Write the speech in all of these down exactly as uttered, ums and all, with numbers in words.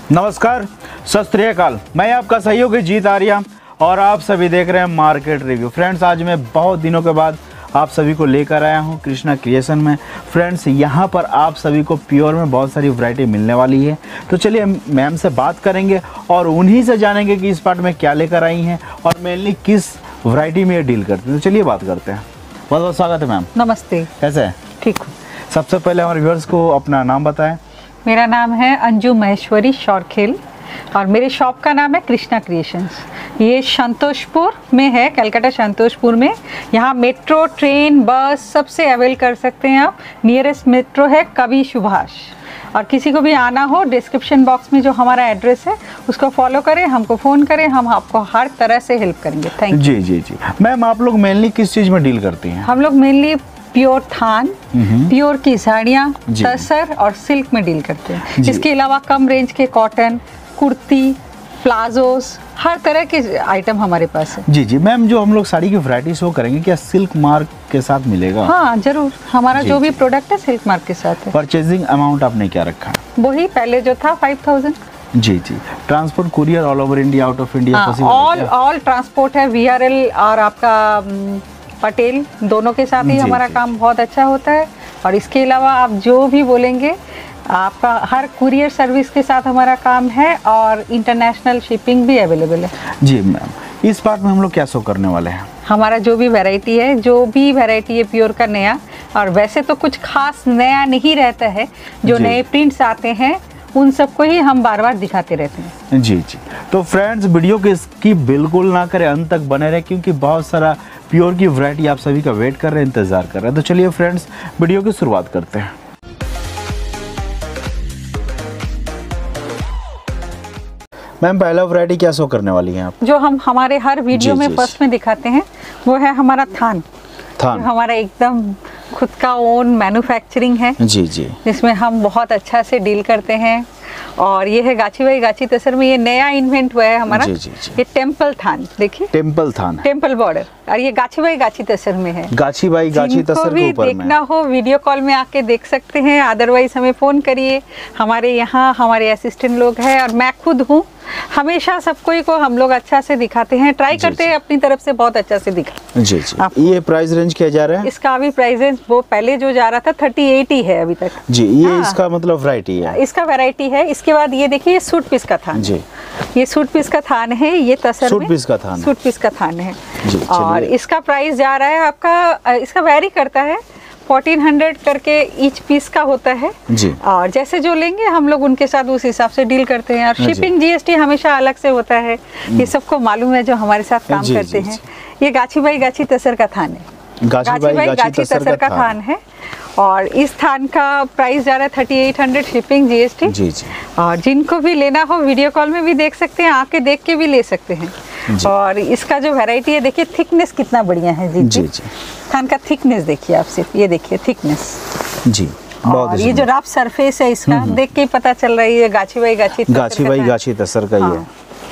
नमस्कार, सत श्री अकाल। मैं आपका सहयोगी जीत आर्या और आप सभी देख रहे हैं मार्केट रिव्यू। फ्रेंड्स, आज मैं बहुत दिनों के बाद आप सभी को लेकर आया हूं कृष्णा क्रिएशन में। फ्रेंड्स, यहां पर आप सभी को प्योर में बहुत सारी वैरायटी मिलने वाली है। तो चलिए मैम से बात करेंगे और उन्हीं से जानेंगे कि इस पार्ट में क्या लेकर आई हैं और मेनली किस वैरायटी में ये डील करते हैं। तो चलिए बात करते हैं। बहुत बहुत स्वागत है मैम। नमस्ते। कैसे हैं? ठीक हूँ। सबसे पहले हमारे व्यूअर्स को अपना नाम बताएं। मेरा नाम है अंजू महेश्वरी शौरखेल और मेरे शॉप का नाम है कृष्णा क्रिएशंस। ये संतोषपुर में है, कलकत्ता संतोषपुर में। यहाँ मेट्रो, ट्रेन, बस सबसे अवेल कर सकते हैं आप। नियरेस्ट मेट्रो है कवि सुभाष। और किसी को भी आना हो, डिस्क्रिप्शन बॉक्स में जो हमारा एड्रेस है उसको फॉलो करें, हमको फ़ोन करें, हम आपको हर तरह से हेल्प करेंगे। Thank you. जी जी जी मैम, आप लोग मेनली किस चीज़ में डील करती हैं? हम लोग मेनली प्योर थान, प्योर की साड़ियाँ, तसर और सिल्क में डील करते हैं। इसके अलावा कम रेंज के कॉटन, कुर्ती, प्लाजोस, हर तरह के आइटम हमारे पास है। जी जी मैम, जो हम लोग साड़ी की वैरायटी शो करेंगे, क्या सिल्क मार्क के साथ मिलेगा? हाँ जरूर, हमारा जो भी प्रोडक्ट है सिल्क मार्क के साथ है। परचेजिंग अमाउंट आपने क्या रखा है? वही पहले जो था फाइव थाउजेंड। जी जी transport courier all over India, out of India possible? All all transport है। वी आर एल और आपका पटेल दोनों के साथ ही हमारा काम बहुत अच्छा होता है। और इसके अलावा आप जो भी बोलेंगे, आपका हर कुरियर सर्विस के साथ हमारा काम है और इंटरनेशनल शिपिंग भी अवेलेबल है। जी मैम, इस पार्ट में हम लोग क्या शो करने वाले हैं? हमारा जो भी वैरायटी है, जो भी वैरायटी है प्योर का नया, और वैसे तो कुछ खास नया नहीं रहता है। जो नए प्रिंट्स आते हैं उन सबको ही हम बार बार दिखाते रहते हैं। जी जी तो फ्रेंड्स, वीडियो को इसकी बिल्कुल ना करें, अंत तक बने रहे, क्योंकि बहुत सारा प्योर की वैरायटी आप सभी का वेट कर रहे हैं, इंतजार कर रहे हैं। तो चलिए फ्रेंड्स, वीडियो की शुरुआत करते हैं। मैम, पहला वैरायटी क्या शो करने वाली हैं आप? जो हम हमारे हर वीडियो में फर्स्ट में दिखाते हैं वो है हमारा थान। थान हमारा एकदम खुद का ओन मैन्युफैक्चरिंग है। जी जी जिसमें हम बहुत अच्छा से डील करते हैं। और ये है गाची बाई गाची तसर में, ये नया इन्वेंट हुआ है हमारा। जी जी जी ये टेम्पल थान, देखिए टेम्पल थान, टेम्पल बॉर्डर। और ये गाची बाई गाची तसर में है। गाची बाई गाची तसर के ऊपर में देखना हो वीडियो कॉल में आके देख सकते हैं, अदरवाइज हमें फ़ोन करिए। हमारे यहाँ हमारे असिस्टेंट लोग हैं और मैं खुद हूँ। हमेशा सबको को हम लोग अच्छा से दिखाते हैं, ट्राई करते हैं अपनी तरफ से बहुत अच्छा से दिखा। जी जी ये प्राइस रेंज क्या जा रहा है? इसका अभी प्राइस रेंज वो पहले जो जा रहा था थर्टी एट ही है अभी तक। जी ये हाँ। इसका मतलब वैरायटी है, इसका वैरायटी है। इसके बाद ये देखिए, ये सूट पीस का थान। जी ये सूट पीस का थान है। ये तसर सूट पीस का थान, सूट पीस का थान है। जी, और इसका प्राइस जा रहा है आपका, इसका वैरी करता है, फोर्टीन हंड्रेड करके ईच पीस का होता है। जी और जैसे जो लेंगे हम लोग उनके साथ उस हिसाब से डील करते हैं। और शिपिंग जीएसटी हमेशा अलग से होता है, ये सबको मालूम है जो हमारे साथ काम करते हैं। ये गाची बाई गाची तसर का थान है। गाची बाई गाची तसर का थान है। और इस थान का प्राइस जा रहा है thirty eight hundred shipping GST. जी जी और जिनको भी लेना हो वीडियो कॉल में भी देख सकते हैं, आके देख के भी ले सकते हैं। और इसका जो वैरायटी है, देखिए थिकनेस कितना बढ़िया है। जी जी, जी। थान का थिकनेस देखिए आप, सिर्फ ये देखिए थिकनेस। जी और ये जो रफ सरफेस है इसका, देख के ही पता चल रहा है ये गाची बाई गाची गाची बाई गाची तसर का ही है।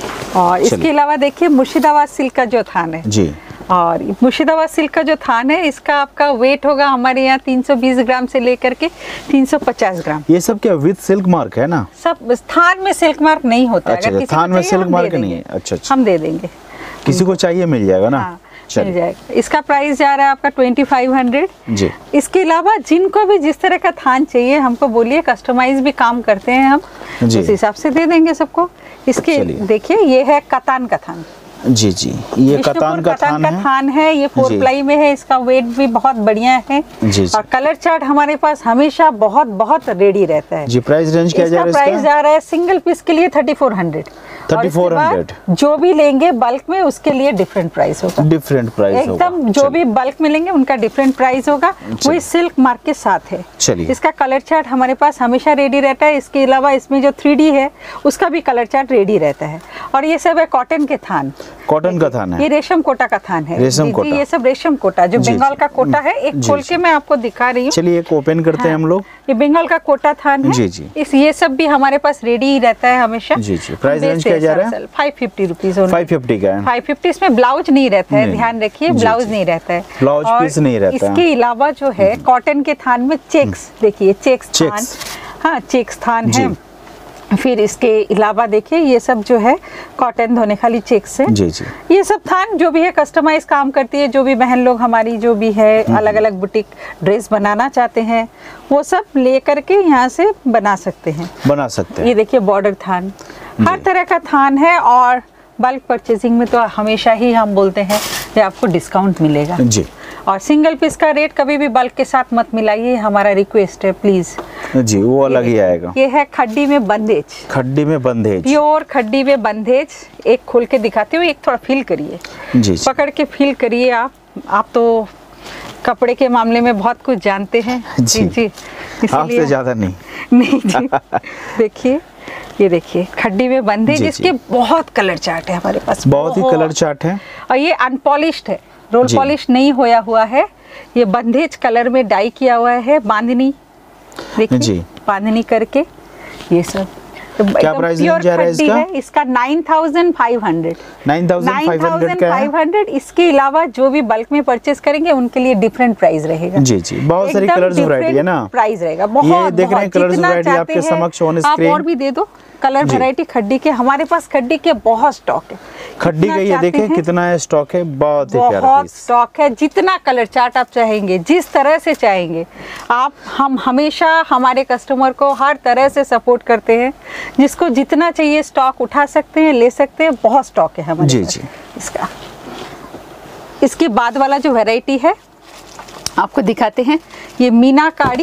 और इसके अलावा देखिए मुर्शिदाबाद सिल्क का जो थान है। जी और मुर्शिदाबाद सिल्क का जो थान है, इसका आपका वेट होगा हमारे यहाँ तीन सौ बीस ग्राम से लेकर के तीन सौ पचास ग्राम। ये सब क्या विद सिल्क मार्क है ना? सब थान में सिल्क मार्क नहीं होता। अच्छा, अगर थान में सिल्क मार्क नहीं है। अच्छा अच्छा हम दे देंगे, किसी को चाहिए मिल जाएगा ना? हाँ, मिल जाएगा। इसका प्राइस जा रहा है आपका ट्वेंटी फाइव हंड्रेड। जी इसके अलावा जिनको भी जिस तरह का थान चाहिए हमको बोलिए, कस्टमाइज भी काम करते हैं हम, उस हिसाब से दे देंगे सबको। इसके देखिए, ये है कतान का थान। जी जी ये कतान का थान है। थान है, ये फोर प्लाई में है। इसका वेट भी बहुत बढ़िया है। जी और कलर चार्ट हमारे पास हमेशा बहुत बहुत रेडी रहता है। जी प्राइस रेंज क्या जा रहा है? प्राइस जा रहा है सिंगल पीस के लिए thirty four hundred. Thirty four hundred जो भी लेंगे बल्क में उसके लिए डिफरेंट प्राइस होगा। डिफरेंट प्राइस एकदम, जो भी बल्क में लेंगे उनका डिफरेंट प्राइस होगा। वही सिल्क मार्क के साथ है। चलिए, इसका कलर चार्ट हमारे पास हमेशा रेडी रहता है। इसके अलावा इसमें जो थ्री डी है उसका भी कलर चार्ट रेडी रहता है। और ये सब है कॉटन के थान। कॉटन का थान है, ये रेशम कोटा का थान है। रेशम कोटा, ये सब रेशम कोटा जो बंगाल का कोटा है। एक खोल के मैं आपको दिखा रही हूँ। चलिए एक ओपन करते हैं हम लोग। ये बंगाल का कोटा थान है। जी जी इस ये सब भी हमारे पास रेडी ही रहता है हमेशा। जी जी प्राइस रेंज क्या जा रहा है? Five fifty rupees. Five fifty का है। फाइव फिफ्टी इसमें ब्लाउज नहीं रहता है, ध्यान रखिए, ब्लाउज नहीं रहता है, ब्लाउज पीस नहीं रहता है। इसके अलावा जो है कॉटन के थान में चेक्स, देखिए चेक्स थान, हाँ चेक्स थान है। फिर इसके अलावा देखिए ये सब जो है कॉटन धोने खाली चेक्स है जी जी। ये सब थान जो भी है कस्टमाइज काम करती है, जो भी बहन लोग हमारी जो भी है अलग अलग बुटीक ड्रेस बनाना चाहते हैं वो सब ले करके यहाँ से बना सकते हैं बना सकते हैं। ये देखिए बॉर्डर थान, हर तरह का थान है। और बल्क परचेजिंग में तो हमेशा ही हम बोलते हैं कि आपको डिस्काउंट मिलेगा जी। और सिंगल पीस का रेट कभी भी बल्क के साथ मत मिलाइए, हमारा रिक्वेस्ट है प्लीज जी। वो अलग ही आएगा। ये है खड्डी में बंदेज, खड्डी में बंदेज, प्योर खड्डी में बंदेज। एक खोल के दिखाते हुए एक थोड़ा फील करिए जी, पकड़ के फील करिए। आप आप तो कपड़े के मामले में बहुत कुछ जानते हैं जी जी, आपसे ज्यादा नहीं नहीं जी। देखिए ये देखिए खड्डी में बंदेज, इसके बहुत कलर चार्ट है हमारे पास, बहुत ही कलर चार्ट है। और ये अनपॉलिश्ड है, रोल पॉलिश नहीं होया हुआ है, ये बंदेज कलर में डाई किया हुआ है। बांधनी देखिए बांधनी करके ये सब। तो क्या प्राइस रेंज जा रहा है इसका? है इसका nine thousand five hundred nine thousand five hundred. इसके अलावा जो भी बल्क में परचेज करेंगे उनके लिए डिफरेंट प्राइस रहेगा जी जी। बहुत सारी कलर्स वैरायटी है ना, प्राइस रहेगा बहुत। ये देख रहे हैं कलर्स वैरायटी आपके समक्ष ऑन स्क्रीन। आप और भी दे दो कलर वैरायटी खड्डी के, हमारे पास खड्डी के बहुत स्टॉक है। खड्डी का ये देखें कितना है स्टॉक है, बहुत ही प्यारा बहुत स्टॉक है। जितना कलर चार्ट आप चाहेंगे, जिस तरह से चाहेंगे आप, हम हमेशा हमारे कस्टमर को हर तरह से सपोर्ट करते हैं। जिसको जितना चाहिए स्टॉक उठा सकते हैं, ले सकते हैं, बहुत स्टॉक है हमारे जी जी। इसका इसके बाद वाला जो वैरायटी है आपको दिखाते हैं, ये मीनाकारी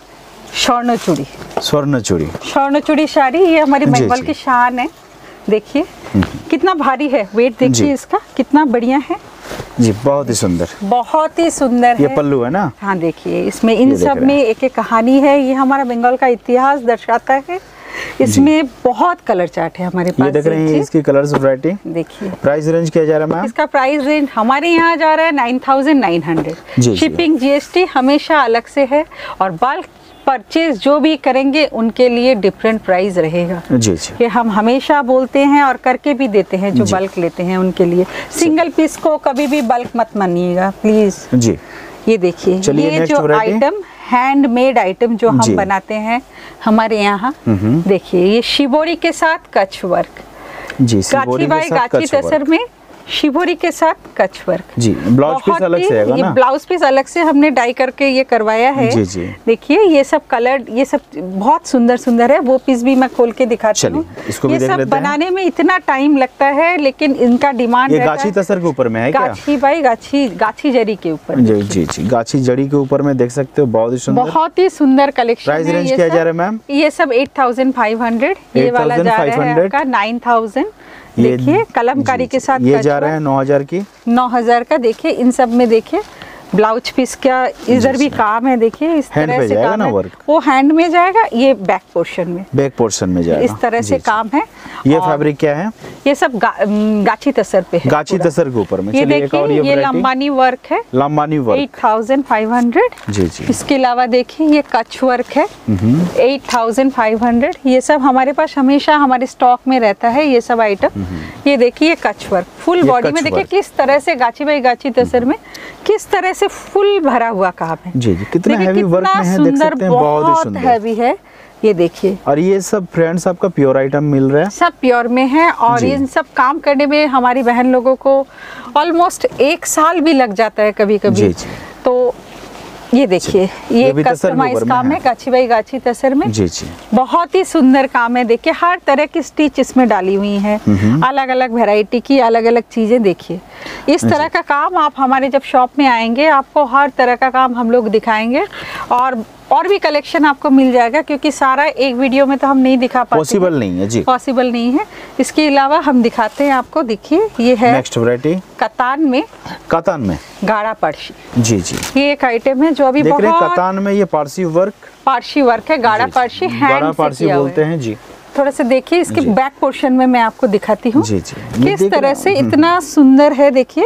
स्वर्ण चूड़ी, स्वर्ण चूड़ी स्वर्ण चूड़ी साड़ी। ये हमारी बंगाल की शान है। देखिए कितना भारी है, वेट देखिए इसका कितना बढ़िया है जी, बहुत ही सुंदर, बहुत ही सुंदर ये है। पल्लू है ना? हाँ देखिए इसमें इन सब में एक एक कहानी है। ये हमारा बंगाल का इतिहास दर्शाता है। इसमें बहुत कलर चार्ट है हमारे पास। ये देख रहे हैं इसकी कलर्स वैरायटी। देखिए प्राइस रेंज क्या जा रहा है मैम? इसका प्राइस रेंज हमारे यहाँ जा रहा है nine thousand nine hundred. Shipping GST हमेशा अलग से है और बल्क परचेज जो भी करेंगे उनके लिए डिफरेंट प्राइस रहेगा जी जी। ये हम हमेशा बोलते हैं और करके भी देते हैं। जो बल्क लेते हैं उनके लिए सिंगल पीस को कभी भी बल्क मत मानिएगा प्लीज जी। ये देखिए ये जो आइटम हैंडमेड आइटम जो हम बनाते हैं हमारे यहाँ, देखिए ये शिवोरी के साथ कच्छ वर्क जी, गाछी बाई गाछी तसर में शिवोरी के साथ कच्छ वर्क जी। ब्लाउज पीस अलग से है ना? ये ब्लाउज पीस अलग से हमने डाई करके ये करवाया है जी जी। देखिए ये सब कलर, ये सब बहुत सुंदर सुंदर है। वो पीस भी मैं खोल के दिखाती हूँ। ये सब बनाने में इतना टाइम लगता है लेकिन इनका डिमांड ये गाछी तसर के ऊपर में है क्या? गाछी बाई गाछी गाछी जरी के ऊपर जी जी जी, गाछी जरी के ऊपर में देख सकते हो। बहुत ही सुंदर, बहुत ही सुंदर कलेक्शन। प्राइस रेंज क्या जा रहा है मैम? ये सब एट थाउजेंड फाइव हंड्रेड, ये वाला जा रहा है आपका नाइन थाउजेंड। देखिए कलमकारी के साथ ये जा रहा है नौ हजार की, नौ हजार का। देखिए इन सब में देखिए ब्लाउज पीस का इधर भी काम है। देखिए इस तरह से काम है, वो हैंड में जाएगा, ये बैक पोर्शन में, बैक पोर्शन में जाएगा। इस तरह से काम है। ये फैब्रिक क्या है? ये सब गा, गाछी तसर पे है, गाछी तसर के ऊपर में। ये देखिए ये लंबानी वर्क है, Lambani work eight thousand five hundred जी जी। इसके अलावा देखिए ये कच्छ वर्क है एट थाउजेंड फाइव हंड्रेड। ये सब हमारे पास हमेशा हमारे स्टॉक में रहता है ये सब आइटम। ये देखिए कच्छ वर्क फुल बॉडी में, देखिए किस तरह से गाछी बाई गाछी तसर में किस तरह से फुल भरा हुआ काम है जी जी। कितना हैवी वर्क में है, देख सकते हैं, बहुत ही सुंदर हैवी है। ये देखिए और ये सब फ्रेंड्स आपका प्योर आइटम मिल रहा है, सब प्योर में है। और इन सब काम करने में हमारी बहन लोगों को ऑलमोस्ट एक साल भी लग जाता है कभी कभी। तो ये देखिए ये कस्टमाइज काम है गाछी बाई गाछी तसर में जी जी। बहुत ही सुंदर काम है। देखिए हर तरह की स्टिच इसमें डाली हुई है, अलग अलग वैरायटी की अलग अलग चीजें। देखिए इस तरह का काम आप हमारे जब शॉप में आएंगे आपको हर तरह का काम हम लोग दिखाएंगे और और भी कलेक्शन आपको मिल जाएगा, क्योंकि सारा एक वीडियो में तो हम नहीं दिखा पाते, पॉसिबल नहीं है जी, पॉसिबल नहीं है। इसके अलावा हम दिखाते हैं आपको। देखिए ये है नेक्स्ट वैरायटी कतान में, कतान में गाढ़ा पारसी जी जी। ये एक आइटम है जो अभी देख रहे हैं कतान में। ये पारसी वर्क, पारसी वर्क है, गाढ़ा पारसी, गाढ़ा पारसी बोलते हैं जी। थोड़ा सा देखिए इसके बैक पोर्शन में मैं आपको दिखाती हूँ किस तरह से इतना सुंदर है। देखिए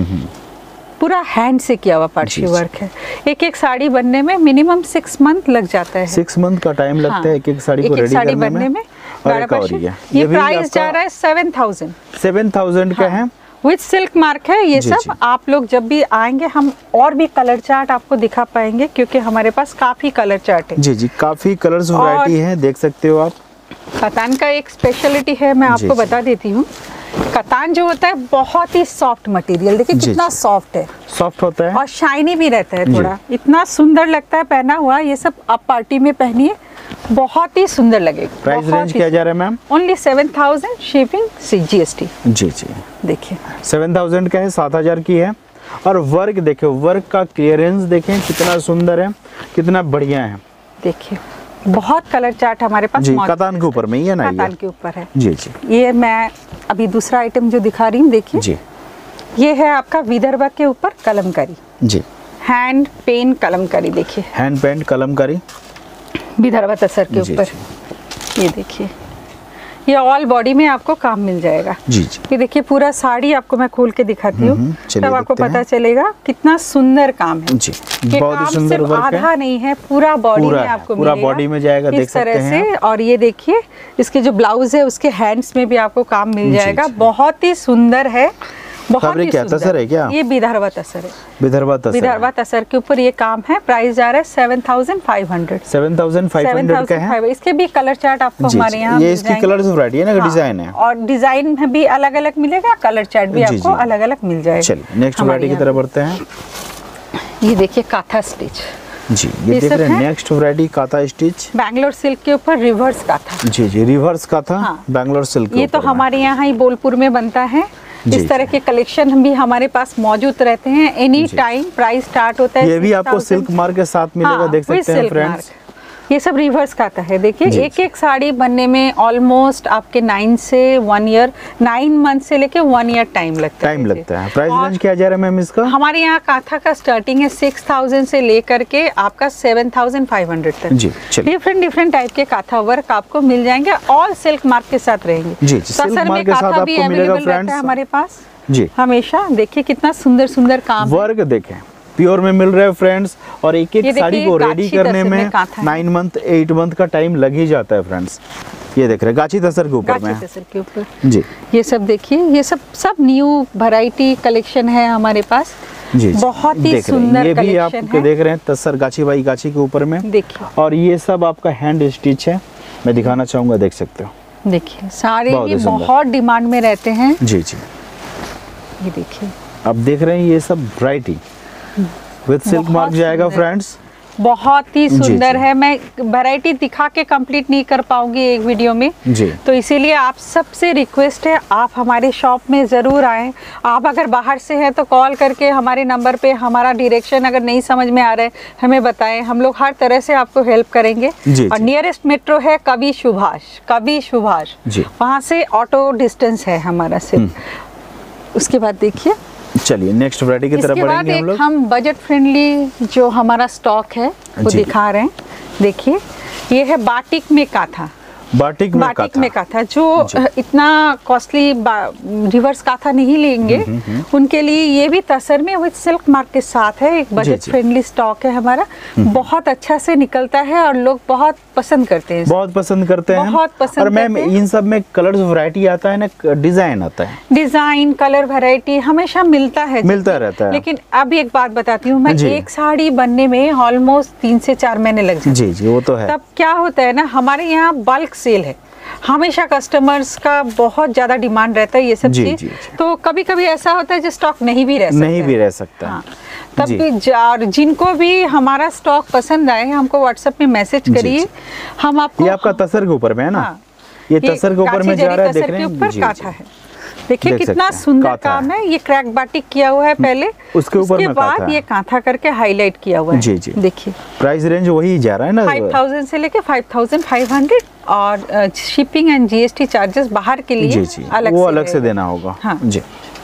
पूरा हैंड से किया हुआ पारसी वर्क है। एक एक साड़ी बनने में मिनिमम सिक्स मंथ लग जाता है, सिक्स मंथ का टाइम लगता है एक एक साड़ी को रेडी करने बनने में। ये प्राइस जा रहा है सेवन थाउजेंड, सेवन थाउजेंड का है विथ सिल्क मार्क है। ये सब आप लोग जब भी आएंगे हम और भी कलर चार्ट आपको दिखा पाएंगे, क्योंकि हमारे पास काफी कलर चार्ट है जी जी। काफी कलर्स वैरायटी है, देख सकते हो आप। कतान का एक स्पेशलिटी है, मैं आपको बता देती हूँ। कतान जो होता है बहुत ही सॉफ्ट मटेरियल, देखिए कितना सॉफ्ट है, सॉफ्ट होता है और शाइनी भी रहता है थोड़ा, इतना सुंदर लगता है पहना हुआ। ये सब आप पार्टी में पहनिए, बहुत ही सुंदर लगेगा। प्राइस रेंज क्या जा रहा है ma'am? Only seven thousand shipping C G S T. जी जी, देखिए सेवन थाउजेंड का है, सात हजार की है। और वर्क देखिए, वर्क का क्लियरेंस देखें कितना सुंदर है, कितना बढ़िया है। देखिए बहुत कलर चार्ट हमारे पास जी, कतान के ऊपर में ही है ना, कतान के ऊपर है। जी जी, ये मैं अभी दूसरा आइटम जो दिखा रही हूँ, देखिए जी, ये है आपका विदर्भ के ऊपर कलमकारी। जी, हैंड पेन कलमकारी, देखिए हैंड पेंट कलमकारी विदर्भ तसर के ऊपर। ये देखिए, ये ऑल बॉडी में आपको काम मिल जाएगा। जी जी, ये देखिए पूरा साड़ी आपको मैं खोल के दिखाती हूँ, तब आपको पता चलेगा कितना सुंदर काम है। जी, बहुत ही सुंदर वर्क है। आधा नहीं है, पूरा बॉडी में आपको पूरा बॉडी में जाएगा, देख सकते हैं इस तरह से। और ये देखिए इसके जो ब्लाउज है उसके हैंड्स में भी आपको काम मिल जाएगा। बहुत ही सुंदर है, बहुत ही क्या तसर है क्या? ये विदर्भ तसर है, विदर्भ तसर, विदर्भ तसर के ऊपर ये काम है। प्राइस जा रहा है seven thousand five hundred. Seven thousand five hundred का है। इसके भी कलर चार्ट आपको हमारे यहाँ, ये इसकी कलर्स वैरायटी है ना, डिजाइन है, और डिजाइन भी अलग अलग मिलेगा, कलर चार्ट भी आपको अलग अलग मिल जाएगा। चलिए नेक्स्ट वैरायटी की तरफ बढ़ते हैं। ये देखिए काथा स्टिच। जी, ये देख रहे हैं next variety kantha stitch, Bangalore silk के ऊपर रिवर्स काथा। जी जी, रिवर्स काथा, बैंगलोर सिल्क। ये तो हमारे यहाँ ही बोलपुर में बनता है। इस तरह के कलेक्शन भी हमारे पास मौजूद रहते हैं एनी टाइम। प्राइस स्टार्ट होता है, ये भी आपको सिल्क मार्क के साथ मिलेगा। हाँ, देख सकते हैं फ्रेंड्स, ये सब रिवर्स का आता है। देखिए एक एक साड़ी बनने में ऑलमोस्ट आपके नाइन से वन ईयर नाइन मंथ से लेके वन ईयर टाइम लगता है। टाइम लगता है। प्राइस रेंज क्या जा रहा है मैम इसका? हमारे यहाँ काथा का स्टार्टिंग है सिक्स थाउजेंड से लेकर के आपका सेवन थाउजेंड फाइव हंड्रेड तक। जी, डिफरेंट डिफरेंट टाइप के काथा वर्क आपको मिल जाएंगे, ऑल सिल्क मार्क के साथ रहेंगे। जी, सिल्क मार्क के साथ आपको मिलेगा फ्रेंड्स हमारे पास जी हमेशा। देखिए कितना सुंदर सुंदर काम, वर्क देखें प्योर में मिल रहा है फ्रेंड्स। और एक एक साड़ी को रेडी करने में नाइन मंथ एट मंथ का टाइम लग ही जाता है फ्रेंड्स। ये देख रहे हैं गाची तसर के ऊपर में, तसर के ऊपर जी। ये सब देखिए, ये सब सब न्यू वैरायटी कलेक्शन है हमारे पास। जी, बहुत ही सुंदर ये भी आप देख रहे हैं तसर गाची बाई गाची के ऊपर में। देखिए, और ये सब आपका हैंड स्टिच है, मैं दिखाना चाहूंगा, देख सकते हो। देखिए सारे भी बहुत डिमांड में रहते हैं। जी जी, ये देखिए अब देख रहे हैं ये सब वैरायटी विद सिल्क मार्क जाएगा फ्रेंड्स। बहुत ही सुंदर है। मैं वैरायटी दिखा के कंप्लीट नहीं कर पाऊंगी एक वीडियो में जी, तो इसीलिए आप सबसे रिक्वेस्ट है आप हमारे शॉप में ज़रूर आएँ। आप अगर बाहर से हैं तो कॉल करके हमारे नंबर पे हमारा डायरेक्शन अगर नहीं समझ में आ रहा है हमें बताएं, हम लोग हर तरह से आपको हेल्प करेंगे। जी, और नियरेस्ट मेट्रो है कवि सुभाष, कवि सुभाष, वहाँ से ऑटो डिस्टेंस है हमारा सिर्फ। उसके बाद देखिए, चलिए नेक्स्ट वैरायटी की तरफ बढ़ेंगे हम लोग। हम बजट फ्रेंडली जो हमारा स्टॉक है वो दिखा रहे हैं। देखिए ये है बाटिक में काथा, बाटिक में बाटिक काथा। में काथा जो इतना कॉस्टली रिवर्स काथा नहीं लेंगे उनके लिए ये भी तसर में विद सिल्क मार्क के साथ है। एक बजट फ्रेंडली स्टॉक है हमारा, बहुत अच्छा से निकलता है और लोग बहुत पसंद करते हैं, बहुत पसंद करते हैं, बहुत पसंद। और मैम इन सब में कलर्स वैरायटी आता है ना, डिजाइन आता है, डिजाइन कलर वैरायटी हमेशा मिलता है, मिलता रहता है। लेकिन अब एक बात बताती हूँ मैं, एक साड़ी बनने में ऑलमोस्ट तीन से चार महीने लग जाते हैं। जी जी, वो तो है। तब क्या होता है ना, हमारे यहाँ बल्क सेल है, हमेशा कस्टमर्स का बहुत ज्यादा डिमांड रहता है ये सब चीज। तो कभी कभी ऐसा होता है जो स्टॉक नहीं भी रह सकता नहीं भी रह सकता। हाँ, तब भी जिनको भी हमारा स्टॉक पसंद आए हमको व्हाट्सएप में मैसेज करिए, हम आपको। ये आपका तसर के ऊपर में है ना? हाँ, ये तसर के ऊपर में जा रहा है, देख रहे हैं, ऊपर काथा है। देखिए कितना सुंदर काम है। ये क्रैक बाटिक किया हुआ है पहले, उसके ऊपर में बाद ये कांथा करके हाईलाइट किया हुआ है। जी जी, देखिए प्राइस रेंज वही जा रहा है ना, फाइव थाउजेंड से लेके फाइव थाउजेंड फाइव हंड्रेड, और शिपिंग एंड जीएसटी चार्जेस बाहर के लिए जी जी, अलग वो अलग से देना होगा। हाँ जी,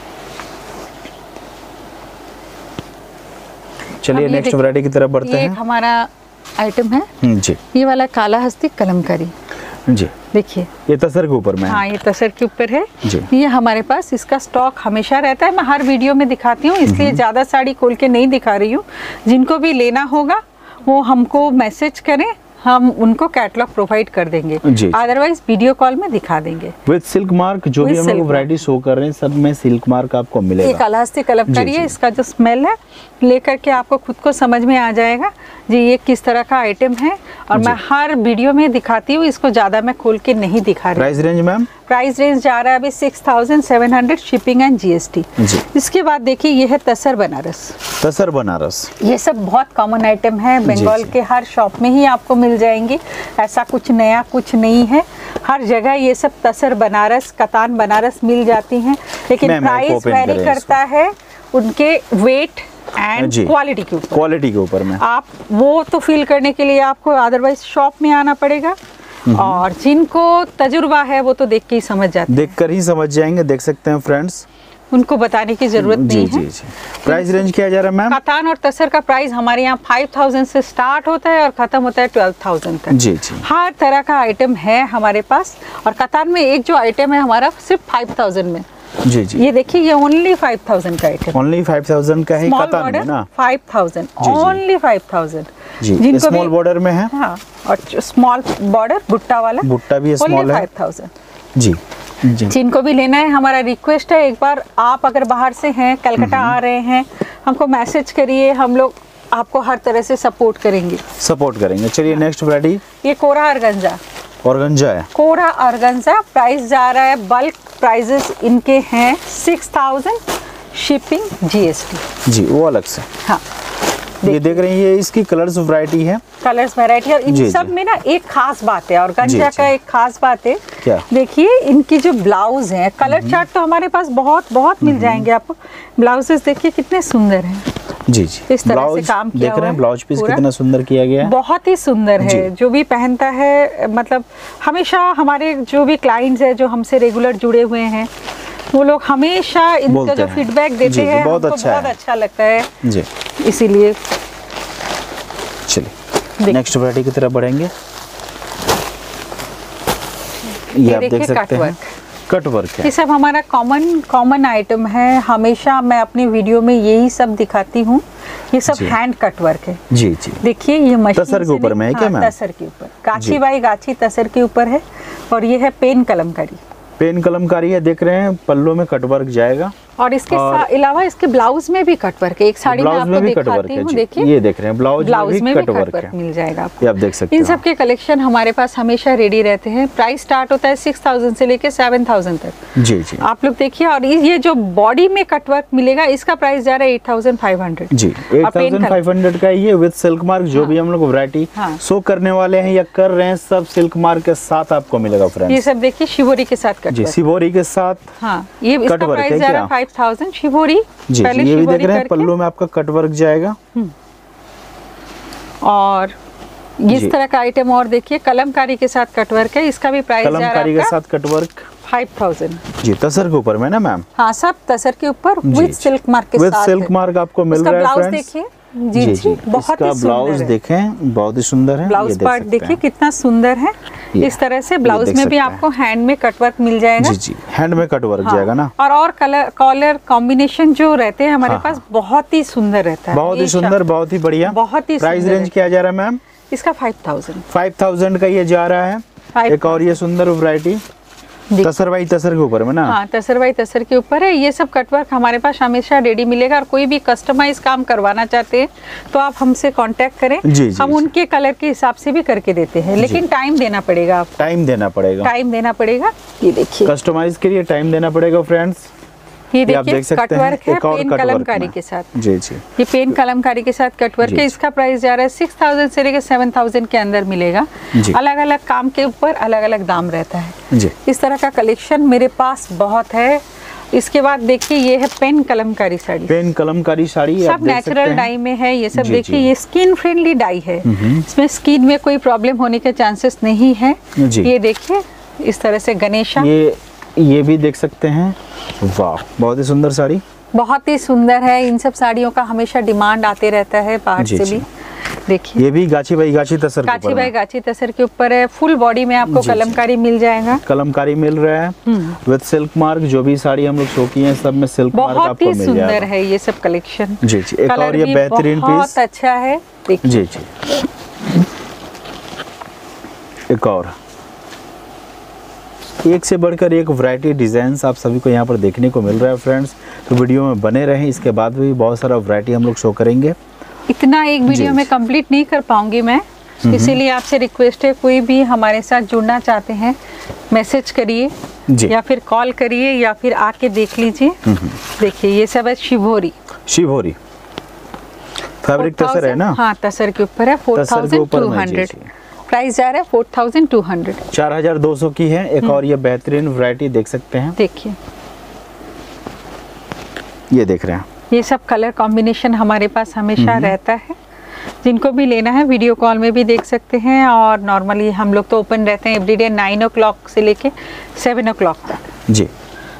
चलिए नेक्स्ट वैरायटी की तरफ बढ़ते हैं। ये हमारा आइटम है जी, ये वाला काला हस्ती कलमकारी। जी देखिए ये तसर के ऊपर में है। हाँ, ये तसर के ऊपर है जी। ये हमारे पास इसका स्टॉक हमेशा रहता है। मैं हर वीडियो में दिखाती हूँ, इसलिए ज्यादा साड़ी खोल के नहीं दिखा रही हूँ। जिनको भी लेना होगा वो हमको मैसेज करें, हम उनको कैटलॉग प्रोवाइड कर देंगे, अदरवाइज वीडियो कॉल में दिखा देंगे। विद सिल्क मार्क जो भी हम लोग वैरायटी शो कर रहे हैं सब में सिल्क मार्क आपको मिलेगा। ये काला हस्ती कलमकारी है, इसका जो स्मेल है लेकर के आपको खुद को समझ में आ जाएगा। जी ये किस तरह का आइटम है और मैं हर वीडियो में दिखाती हूँ, इसको ज़्यादा मैं खोल के नहीं दिखा रही। Price range ma'am? Price range जा रहा है अभी six thousand seven hundred shipping and GST. इसके बाद देखिए ये है तसर बनारस। तसर बनारस ये सब बहुत कॉमन आइटम है, बंगाल के हर शॉप में ही आपको मिल जाएंगे, ऐसा कुछ नया कुछ नहीं है, हर जगह ये सब तसर बनारस, कतान बनारस मिल जाती हैं, लेकिन प्राइस वेरी करता है उनके वेट एंड क्वालिटी के ऊपर। क्वालिटी के ऊपर में आप वो तो फील करने के लिए आपको अदरवाइज शॉप में आना पड़ेगा, और जिनको तजुर्बा है वो तो देख के ही समझ जाते हैं। देख कर ही समझ जाएंगे, देख सकते हैं फ्रेंड्स, उनको बताने की जरूरत नहीं है। जी जी। प्राइस रेंज क्या जा रहा है मैम? कतान और तसर का प्राइस हमारे यहाँ फाइव थाउजेंड से स्टार्ट होता है और खत्म होता है ट्वेल्व थाउजेंड तक। जी जी। हर तरह का आइटम है हमारे पास, और कतान में एक जो आइटम है हमारा सिर्फ फाइव थाउजेंड में। जी जी। ये देखिए ये ओनली फाइव थाउजेंड का आइटम, ओनली फाइव थाउजेंड का है कतान में ना, five thousand only five thousand. जी, स्मॉल बॉर्डर में है। हाँ, और स्मॉल बॉर्डर बुट्टा वाला, बुट्टा भी स्मॉल है, फाइव थाउजेंड। जी जी। जिनको भी लेना है हमारा रिक्वेस्ट है, एक बार आप अगर बाहर से हैं, कलकत्ता आ रहे हैं, हमको मैसेज करिए, हम लोग आपको हर तरह से सपोर्ट करेंगे सपोर्ट करेंगे। चलिए नेक्स्ट वैरायटी, ये कोरा ऑर्गेन्जा। ऑर्गेन्जा है, कोरा ऑर्गेन्जा। प्राइस जा रहा है, बल्क प्राइजेस इनके हैं सिक्स थाउजेंड शिपिंग जीएसटी। जी वो अलग से। हाँ ये देख रहे हैं, ये इसकी कलर्स वैरायटी है, कलर्स वैरायटी। और इन सब में ना एक खास बात है, और गंजा का एक खास बात है, क्या? देखिए इनकी जो ब्लाउज है, कलर चार्ट तो हमारे पास बहुत बहुत मिल जाएंगे आपको। ब्लाउजेस देखिए कितने सुंदर हैं। जी जी। इस तरह से काम किया देख रहे हैं, ब्लाउज पीस कितना सुंदर किया गया है, बहुत ही सुंदर है। जो भी पहनता है, मतलब हमेशा हमारे जो भी क्लाइंट्स है जो हमसे रेगुलर जुड़े हुए हैं, वो लोग हमेशा इनका जो फीडबैक देते हैं बहुत हमको अच्छा बहुत है। अच्छा लगता है जी, इसीलिए। चलिए नेक्स्ट वैरायटी की तरफ बढ़ेंगे। ये आप देख सकते हैं, कट वर्क है। ये सब हमारा कॉमन कॉमन आइटम है, हमेशा मैं अपनी वीडियो में यही सब दिखाती हूँ। ये सब हैंड कट वर्क है। जी जी। देखिए ये मशीन तसर के ऊपर में है क्या मैम? तसर के ऊपर, गाछी बाई गाछी तसर के ऊपर है, और ये है पेन कलमकारी। पेन कलमकारी है, देख रहे हैं पल्लों में कट वर्क जाएगा, और इसके अलावा इसके ब्लाउज में भी कट वर्क है। एक साड़ी में आपको दिखाती हूँ, देखिए ये देख रहे हैं ब्लाउज में भी कट वर्क है, मिल जाएगा आपको। ये आप देख सकते हैं। इन सब के कलेक्शन हमारे पास हमेशा रेडी रहते हैं। प्राइस स्टार्ट होता है सिक्स थाउजेंड से लेके सेवन थाउजेंड तक। जी जी। आप लोग देखिए, और ये जो बॉडी में कट वर्क मिलेगा, इसका प्राइस जा रहा है एट थाउजेंड फाइव हंड्रेड। जी, एट थाउजेंड फाइव हंड्रेड का ये विद सिल्क मार्क। जो भी हम लोग वैरायटी शो करने वाले हैं या कर रहे हैं, सब सिल्क मार्क के साथ आपको मिलेगा फ्रेंड्स। ये सब देखिए शिवोरी के साथ कट जी, शिवोरी के साथ। हाँ, ये इसका प्राइस जा रहा है फाइव थाउजेंड शिवोरी। जी, पहले ये भी देख रहे हैं, पल्लू में आपका कट वर्क जाएगा। और इस तरह का आइटम और देखिए कलमकारी के साथ कट वर्क है, इसका भी प्राइस जा रहा है कलमकारी के साथ कट वर्क फाइव थाउजेंड। जी, तसर के ऊपर में ना मैम? हाँ, सब तसर के ऊपर विद सिल्क मार्क के साथ। विद सिल्क मार्क आपको मिल रहा है फ्रेंड्स। देखिए जी जी, जी, बहुत ही ब्लाउज देखें, बहुत ही सुंदर है। ब्लाउज पार्ट देखिए कितना सुंदर है। इस तरह से ब्लाउज में भी आपको हैंड में कट वर्क मिल जाएगा। जी जी, हैंड में कट वर्क जाएगा ना। और और कलर कॉलर कॉम्बिनेशन जो रहते हैं हमारे पास बहुत ही सुंदर रहता है, बहुत ही सुंदर, बहुत ही बढ़िया, बहुत ही। प्राइस रेंज क्या जा रहा है मैम? इसका फाइव थाउजेंड फाइव थाउजेंड का ये जा रहा है। एक और ये सुंदर वैरायटी तसरवाई तसर के ऊपर में ना। हाँ, तसरवाई तसर के ऊपर है। ये सब कटवर्क हमारे पास हमेशा रेडी मिलेगा, और कोई भी कस्टमाइज काम करवाना चाहते हैं तो आप हमसे कांटेक्ट करें। जी, जी, हम जी. उनके कलर के हिसाब से भी करके देते हैं, लेकिन टाइम देना पड़ेगा। आप टाइम देना पड़ेगा टाइम देना पड़ेगा। ये देखिए, कस्टमाइज के लिए टाइम देना पड़ेगा फ्रेंड्स। ये देखिए कटवर्क है पेन कलमकारी के साथ। जी जी, ये पेन कलमकारी के साथ कटवर्क है। इसका प्राइस जा रहा है सिक्स थाउजेंड से लेकर सेवन थाउजेंड के अंदर मिलेगा। अलग अलग काम के ऊपर अलग अलग दाम रहता है जी। इस तरह का कलेक्शन मेरे पास बहुत है। इसके बाद देखिए ये है पेन कलमकारी साड़ी। पेन कलमकारी साड़ी सब नेचुरल डाई में है। ये सब देखिए, ये स्किन फ्रेंडली डाई है, इसमें स्किन में कोई प्रॉब्लम होने के चांसेस नहीं है। ये देखिए इस तरह से गणेशा, ये ये भी देख सकते हैं। वाह, बहुत ही सुंदर साड़ी, बहुत ही सुंदर है। इन सब साड़ियों का हमेशा डिमांड आते रहता है बाहर से भी। देखिए ये भी गाछी बाई गाछी तसर के ऊपर, गाछी बाई गाछी तसर के ऊपर है। फुल बॉडी में आपको कलमकारी मिल जाएगा, कलमकारी मिल रहा है विद सिल्क मार्क। जो भी साड़ी हम लोग शो की हैं सब में सिल्क मार्क आपको मिल जाएगा। बहुत ही सुंदर है ये सब कलेक्शन। जी जी, एक और ये बेहतरीन पीस, बहुत अच्छा है। देखिए जी जी, एक और एक से बढ़कर एक वैरायटी डिजाइन्स आप सभी को यहाँ पर देखने को मिल रहा है फ्रेंड्स। तो वीडियो में बने रहें, इसके बाद भी बहुत सारा वैरायटी हम लोग शो करेंगे। इतना एक वीडियो में कंप्लीट नहीं कर पाऊंगी मैं, इसीलिए आपसे रिक्वेस्ट है, कोई भी हमारे साथ जुड़ना चाहते हैं मैसेज करिए या फिर कॉल करिए या फिर आके देख लीजिए। देखिए ये सब है शिवोरी। शिवोरी फैब्रिक तसर है ना? हाँ, तसर के ऊपर है। Four thousand two hundred price जा रहा है। फोर थाउजेंड टू हंड्रेड चार हजार दो सौ की है। एक और ये बेहतरीन वैरायटी देख सकते हैं। देखिए ये देख रहे हैं, ये सब कलर कॉम्बिनेशन हमारे पास हमेशा रहता है। जिनको भी लेना है वीडियो कॉल में भी देख सकते हैं, और नॉर्मली हम लोग तो ओपन रहते हैं एवरीडे नाइन ओ क्लॉक से लेके सेवन ओ क्लॉक तक जी।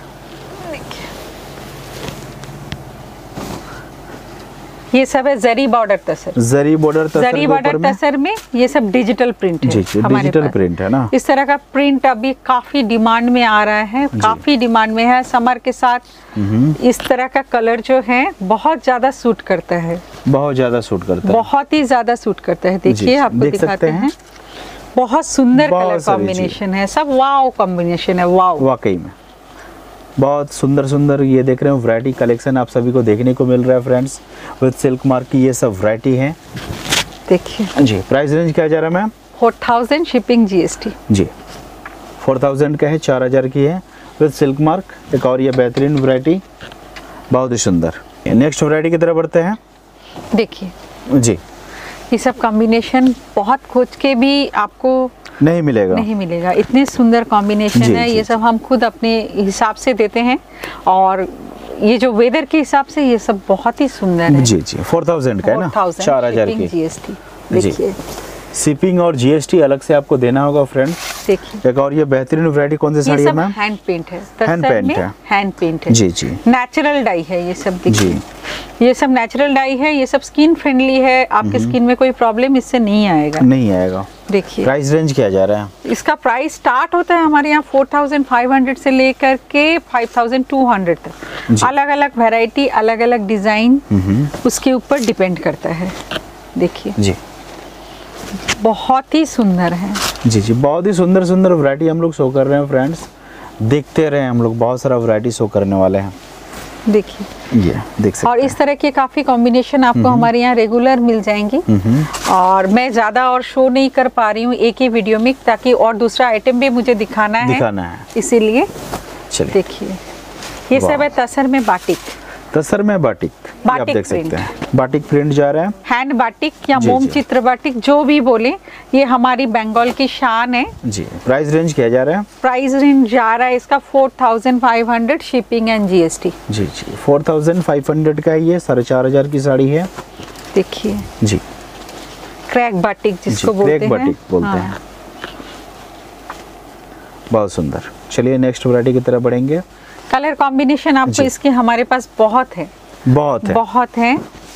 ये सब है zari border tussar. Zari border tussar, zari border tussar में ये सब डिजिटल प्रिंट है। जी, जी, डिजिटल प्रिंट है ना। इस तरह का प्रिंट अभी काफी डिमांड में आ रहा है, काफी डिमांड में है। समर के साथ इस तरह का कलर जो है बहुत ज्यादा सूट करता है, बहुत ज्यादा सूट करता है, बहुत ही ज्यादा सूट करता है। देखिए आपको दिखाते हैं, बहुत सुंदर कलर कॉम्बिनेशन है, सब वाव कॉम्बिनेशन है, वाव वाकई में बहुत सुंदर सुंदर। ये देख रहे हो वैरायटी कलेक्शन आप सभी को देखने को मिल रहा है फ्रेंड्स, विद सिल्क मार्क की ये सब वैरायटी है। देखिए जी, प्राइस रेंज क्या जा रहा है ma'am? Four thousand shipping GST. जी, फोर थाउजेंड का है, चार हजार की है विद सिल्क मार्क। एक और ये बेहतरीन वैरायटी, बहुत ही सुंदर। नेक्स्ट वैरायटी की तरफ बढ़ते हैं। देखिए जी, ये सब कॉम्बिनेशन बहुत खोज के भी आपको नहीं मिलेगा, नहीं मिलेगा। इतने सुंदर कॉम्बिनेशन है। ये सब हम खुद अपने हिसाब से देते हैं, और ये जो वेदर के हिसाब से ये सब बहुत ही सुंदर है। जी जी, फोर थाउजेंड का है ना, चार हजार की जीएसटी। देखिए शिपिंग और जीएसटी अलग से आपको देना होगा फ्रेंड। देखिए एक और ये बेहतरीन वैरायटी कौन सी साड़ी है मैम? हैंड पेंट है, हैंड पेंट है, हैंड पेंट है। जी जी, नेचुरल डाई है ये सब। देखिए ये सब नेचुरल डाई है, ये सब स्किन फ्रेंडली है। आपके स्किन में कोई प्रॉब्लम इससे नहीं आएगा, नहीं आएगा। देखिए प्राइस रेंज क्या जा रहा है इसका? प्राइस स्टार्ट होता है हमारे यहाँ फोर थाउजेंड फाइव हंड्रेड से लेकर के फाइव थाउजेंड टू हंड्रेड तक। अलग अलग वैरायटी, अलग अलग डिजाइन, उसके ऊपर डिपेंड करता है। देखिए जी, बहुत ही सुंदर है। जी जी, बहुत ही सुंदर सुंदर वैरायटी हम लोग शो कर रहे हैं फ्रेंड्स। देखते रहे, हम लोग बहुत सारा वैरायटी शो करने वाले हैं। देखिए ये देख सकते और इस तरह के काफी कॉम्बिनेशन आपको हमारे यहाँ रेगुलर मिल जाएंगी। और मैं ज्यादा और शो नहीं कर पा रही हूँ एक ही वीडियो में, ताकि और दूसरा आइटम भी मुझे दिखाना है, दिखाना है इसीलिए। चलिए देखिए ये सब है तसर में बाटिक। तसर में बाटिक, बाटिक आप देख सकते हैं बाटिक प्रिंट जा रहा है। हैंड बाटिक या मोम चित्र बाटिक, जो भी बोले, ये हमारी बंगाल की शान है। जी, प्राइस रेंज क्या जा रहा है? प्राइस रेंज जा रहा है इसका four thousand five hundred shipping and GST. जी जी, फोर थाउजेंड फाइव हंड्रेड का ये साढ़े चार हजार की साड़ी है। देखिए जी, क्रैक बाटिक जिसको बोलते हैं, क्रैक बाटिक बोलते हाँ। हैं। बहुत सुंदर। चलिए नेक्स्ट वैरायटी की तरफ बढ़ेंगे। कलर कॉम्बिनेशन आपको इसके हमारे पास बहुत है, बहुत है, बहुत है।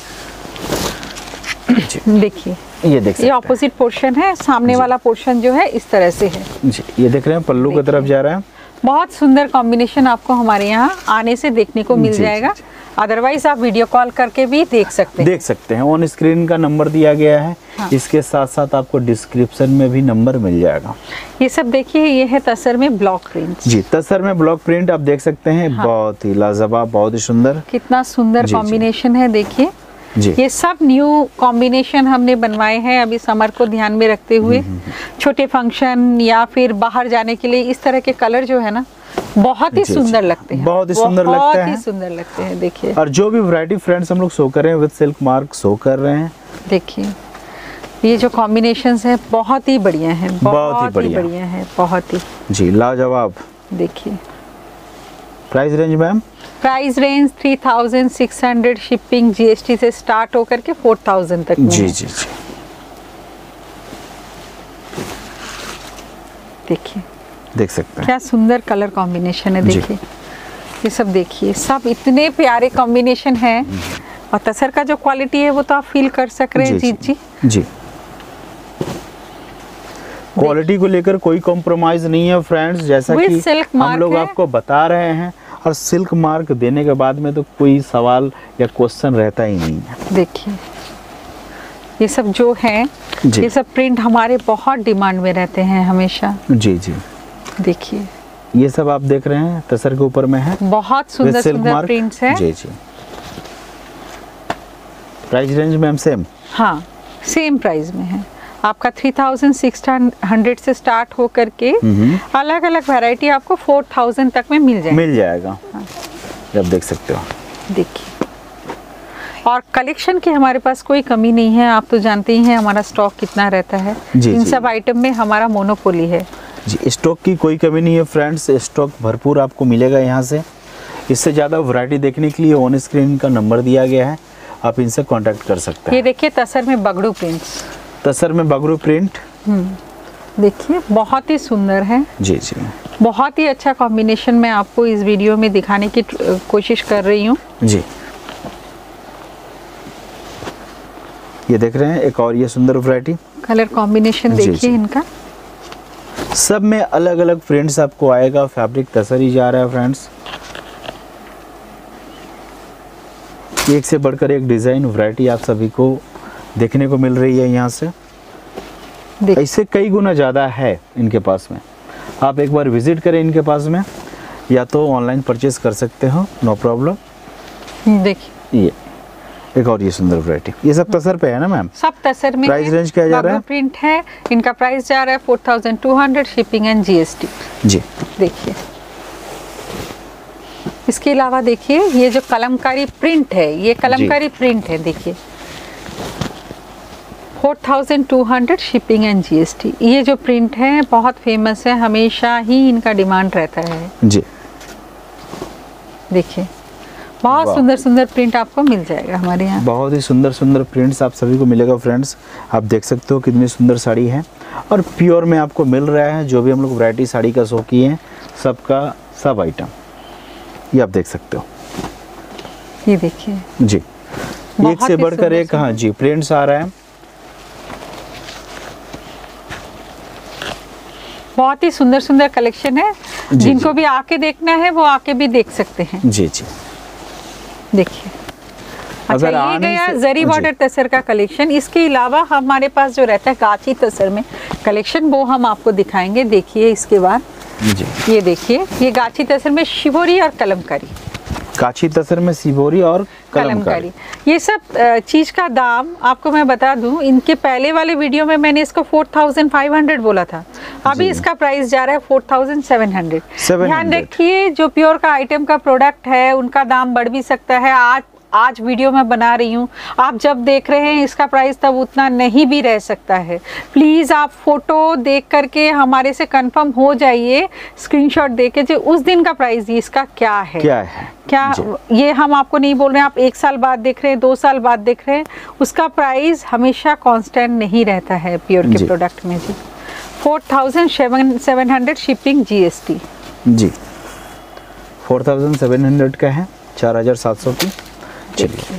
देखिए ये देख ये ऑपोजिट पोर्शन है, सामने वाला पोर्शन जो है इस तरह से है। जी, ये देख रहे हैं पल्लू की तरफ जा रहा है। बहुत सुंदर कॉम्बिनेशन आपको हमारे यहाँ आने से देखने को मिल जाएगा। अदरवाइज आप वीडियो कॉल करके भी देख सकते हैं, देख सकते हैं। ऑन स्क्रीन का नंबर दिया गया है। हाँ। इसके साथ साथ आपको डिस्क्रिप्शन में भी नंबर मिल जाएगा। ये सब देखिए, ये है तसर में ब्लॉक प्रिंट। जी, तसर में ब्लॉक प्रिंट आप देख सकते हैं। हाँ। बहुत ही लाजवाब, बहुत ही सुंदर, कितना सुंदर कॉम्बिनेशन है। देखिए ये सब न्यू कॉम्बिनेशन हमने बनवाए हैं अभी समर को ध्यान में रखते हुए। छोटे फंक्शन या फिर बाहर जाने के लिए इस तरह के कलर जो है ना, बहुत ही सुंदर लगते हैं, बहुत ही सुंदर लगते हैं, बहुत ही सुंदर लगते हैं। देखिए और जो भी वैरायटी फ्रेंड्स हम लोग शो कर रहे हैं विद सिल्क मार्क शो कर रहे हैं। देखिए ये जो कॉम्बिनेशंस है बहुत ही बढ़िया है, बहुत, बहुत ही बढ़िया, बढ़िया है, बहुत ही जी लाजवाब। देखिए price range ma'am? Price range three thousand six hundred shipping GST से स्टार्ट होकर के फोर थाउजेंड तक में। जी जी जी, देखिए देख सकते हैं क्या सुंदर कलर कॉम्बिनेशन है। देखिए ये सब देखिए, सब इतने प्यारे कॉम्बिनेशन है। और तसर का जो क्वालिटी है वो तो आप फील कर सक रहे हैं जीत जी। जी, क्वालिटी को लेकर कोई कॉम्प्रोमाइज नहीं है फ्रेंड्स, जैसा कि हम लोग आपको बता रहे हैं। और सिल्क मार्क देने के बाद में तो कोई सवाल या क्वेश्चन रहता ही नहीं है। देखिए ये सब जो है, ये सब प्रिंट हमारे बहुत डिमांड में रहते हैं हमेशा। जी जी, देखिए ये सब आप देख रहे हैं तसर के ऊपर में है, बहुत सुंदर सुंदर प्रिंट्स हैं। जी जी, प्राइस रेंज में हम सेम? हाँ, सेम प्राइस में है आपका। थ्री थाउजेंड सिक्स हंड्रेड से स्टार्ट हो करके अलग अलग वैरायटी आपको फोर थाउजेंड तक में मिल जाएगा। मिल जाएगा। हाँ। आप देख सकते हो, देखिए। और कलेक्शन की हमारे पास कोई कमी नहीं है, आप तो जानते ही हैं हमारा स्टॉक कितना रहता है। जी, इन जी। सब आइटम में हमारा मोनोपोली है जी। स्टॉक की कोई कमी नहीं है फ्रेंड्स, स्टॉक भरपूर आपको मिलेगा यहाँ से। इससे ज़्यादा वैरायटी देखने के लिए ऑन स्क्रीन का नंबर दिया गया है, आप इनसे कांटेक्ट कर सकते हैं। ये देखिए तसर में बगड़ू प्रिंट्स, तसर में बगड़ू प्रिंट, देखिए बहुत ही सुंदर है। जी जी, बहुत ही अच्छा कॉम्बिनेशन मैं आपको इस वीडियो में दिखाने की कोशिश कर रही हूँ। जी, ये देख रहे हैं एक और ये सुंदर वैरायटी। कलर कॉम्बिनेशन देखिए इनका, सब में अलग अलग प्रिंट्स आपको आएगा। फैब्रिक तसर ही जा रहा है फ्रेंड्स, एक से बढ़कर एक डिजाइन वैरायटी आप सभी को देखने को मिल रही है यहाँ से। ऐसे कई गुना ज़्यादा है इनके पास में, आप एक बार विजिट करें इनके पास में, या तो ऑनलाइन परचेज कर सकते हो, नो प्रॉब्लम। देखिए ये एक और ये सुंदर वैरायटी, ये सब तसर पे है ना मैम? सब तसर में। प्राइस रेंज क्या जा रहा है? प्रिंट है, इनका प्राइस जा रहा है four thousand two hundred, shipping and GST. जी, देखिए इसके अलावा देखिए ये जो कलमकारी प्रिंट है, ये कलमकारी प्रिंट है, देखिए four thousand two hundred, shipping and GST. ये जो प्रिंट है बहुत फेमस है, हमेशा ही इनका डिमांड रहता है। जी, देखिए बहुत सुंदर सुंदर प्रिंट आपको मिल जाएगा हमारे यहाँ। बहुत ही सुंदर सुंदर प्रिंट्स आप सभी को मिलेगा फ्रेंड्स। आप देख सकते हो कितनी सुंदर साड़ी है और प्योर में आपको मिल रहा है। जो भी हम लोग वैरायटी साड़ी का शो किए हैं, सबका सब आइटम ये आप देख सकते हो। ये देखिए जी, एक से बढ़कर एक, हाँ जी, प्रिंट्स आ रहा है। बहुत ही सुंदर सुंदर कलेक्शन है, जिनको भी आके देखना है वो आके भी देख सकते हैं। जी जी, देखिए अच्छा, ये गया जरी बॉर्डर तसर का कलेक्शन। इसके अलावा हमारे पास जो रहता है गाची तसर में कलेक्शन, वो हम आपको दिखाएंगे। देखिए इसके बाद जी, ये देखिए ये गाची तसर में शिवोरी और कलमकारी, गाची तसर में शिवोरी और कलमकारी। ये सब चीज का दाम आपको मैं बता दूं, इनके पहले वाले वीडियो में मैंने इसको फोर थाउजेंड फाइव हंड्रेड बोला था, अभी इसका प्राइस जा रहा है फोर थाउजेंड सेवन हंड्रेड। ध्यान रखिए जो प्योर का आइटम का प्रोडक्ट है उनका दाम बढ़ भी सकता है। आज आज वीडियो मैं बना रही हूँ, आप जब देख रहे हैं इसका प्राइस तब उतना नहीं भी रह सकता है। प्लीज़ आप फोटो देख करके हमारे से कंफर्म हो जाइए, स्क्रीनशॉट दे के, जो उस दिन का प्राइस इसका क्या है, क्या है क्या ये हम आपको नहीं बोल रहे हैं। आप एक साल बाद देख रहे हैं, दो साल बाद देख रहे हैं, उसका प्राइस हमेशा कांस्टेंट नहीं रहता है प्योर के प्रोडक्ट में जी। Four thousand seven seven hundred, shipping GST जी। फोर थाउजेंड सेवन हंड्रेड का है, चार हजार सात सौ की। चलिए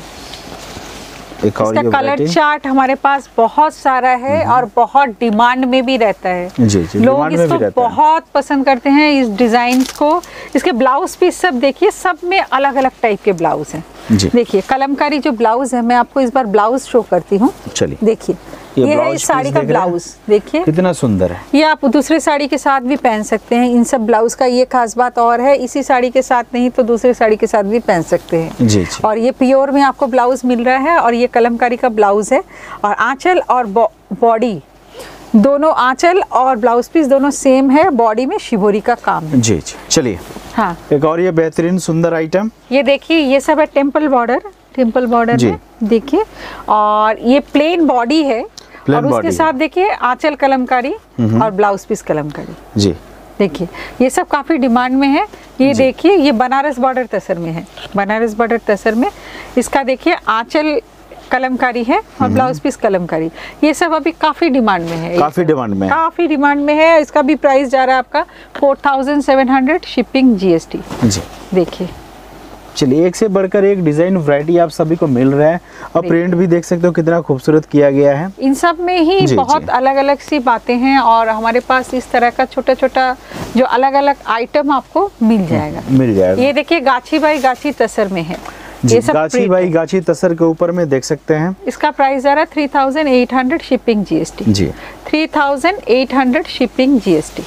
एक और इसका कलर चार्ट हमारे पास बहुत सारा है और बहुत डिमांड में भी रहता है। जी जी, लोग इसको बहुत पसंद करते हैं इस डिजाइन को। इसके ब्लाउज पीस सब देखिए, सब में अलग अलग टाइप के ब्लाउज हैं। देखिए कलमकारी जो ब्लाउज है, मैं आपको इस बार ब्लाउज शो करती हूँ। चलिए देखिए ये, ये है इस साड़ी का ब्लाउज, देखिए कितना सुंदर है। ये आप दूसरे साड़ी के साथ भी पहन सकते हैं। इन सब ब्लाउज का ये खास बात और है, इसी साड़ी के साथ नहीं तो दूसरे साड़ी के साथ भी पहन सकते हैं। जी जी। और ये प्योर में आपको ब्लाउज मिल रहा है, और ये कलमकारी का ब्लाउज है। और आंचल और बॉडी दोनों, आंचल और ब्लाउज पीस दोनों सेम है, बॉडी में शिवोरी का काम है। जी जी। चलिए हाँ, एक और ये बेहतरीन सुंदर आइटम, ये देखिए ये सब है टेम्पल बॉर्डर, टेम्पल बॉर्डर में देखिए, और ये प्लेन बॉडी है और उसके साथ देखिए आंचल कलमकारी और ब्लाउज पीस कलमकारी। जी देखिए ये सब काफी डिमांड में है। ये देखिए ये बनारस बॉर्डर तसर में है, बनारस बॉर्डर तसर में इसका देखिए आंचल कलमकारी है और ब्लाउज पीस कलमकारी। ये सब अभी काफी डिमांड में है, काफी डिमांड में काफी डिमांड में है। इसका भी प्राइस जा रहा है आपका four thousand seven hundred, shipping GST. जी देखिए, चलिए एक से बढ़कर एक डिजाइन वैरायटी आप सभी को मिल रहा है, और प्रिंट भी देख सकते हो कितना खूबसूरत किया गया है। इन सब में ही जी, बहुत जी. अलग अलग सी बातें हैं, और हमारे पास इस तरह का छोटा छोटा जो अलग अलग आइटम आपको मिल जाएगा, मिल जाएगा। ये देखिए गाछी बाई गाछी तसर में है, ये सब गाछी बाई गाछी तसर के ऊपर में देख सकते हैं। इसका प्राइस आ रहा है three thousand eight hundred, shipping GST. जी three thousand eight hundred, shipping GST.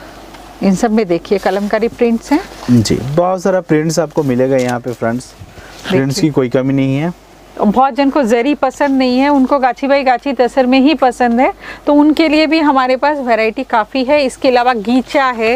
इन सब में देखिए कलमकारी प्रिंट्स हैं। जी बहुत सारा प्रिंट्स आपको मिलेगा यहाँ पे फ्रेंड्स, फ्रेंड्स की कोई कमी नहीं है। बहुत जन को जरी पसंद नहीं है, उनको गाची बाई गाची तसर में ही पसंद है, तो उनके लिए भी हमारे पास वैरायटी काफ़ी है। इसके अलावा गीचा है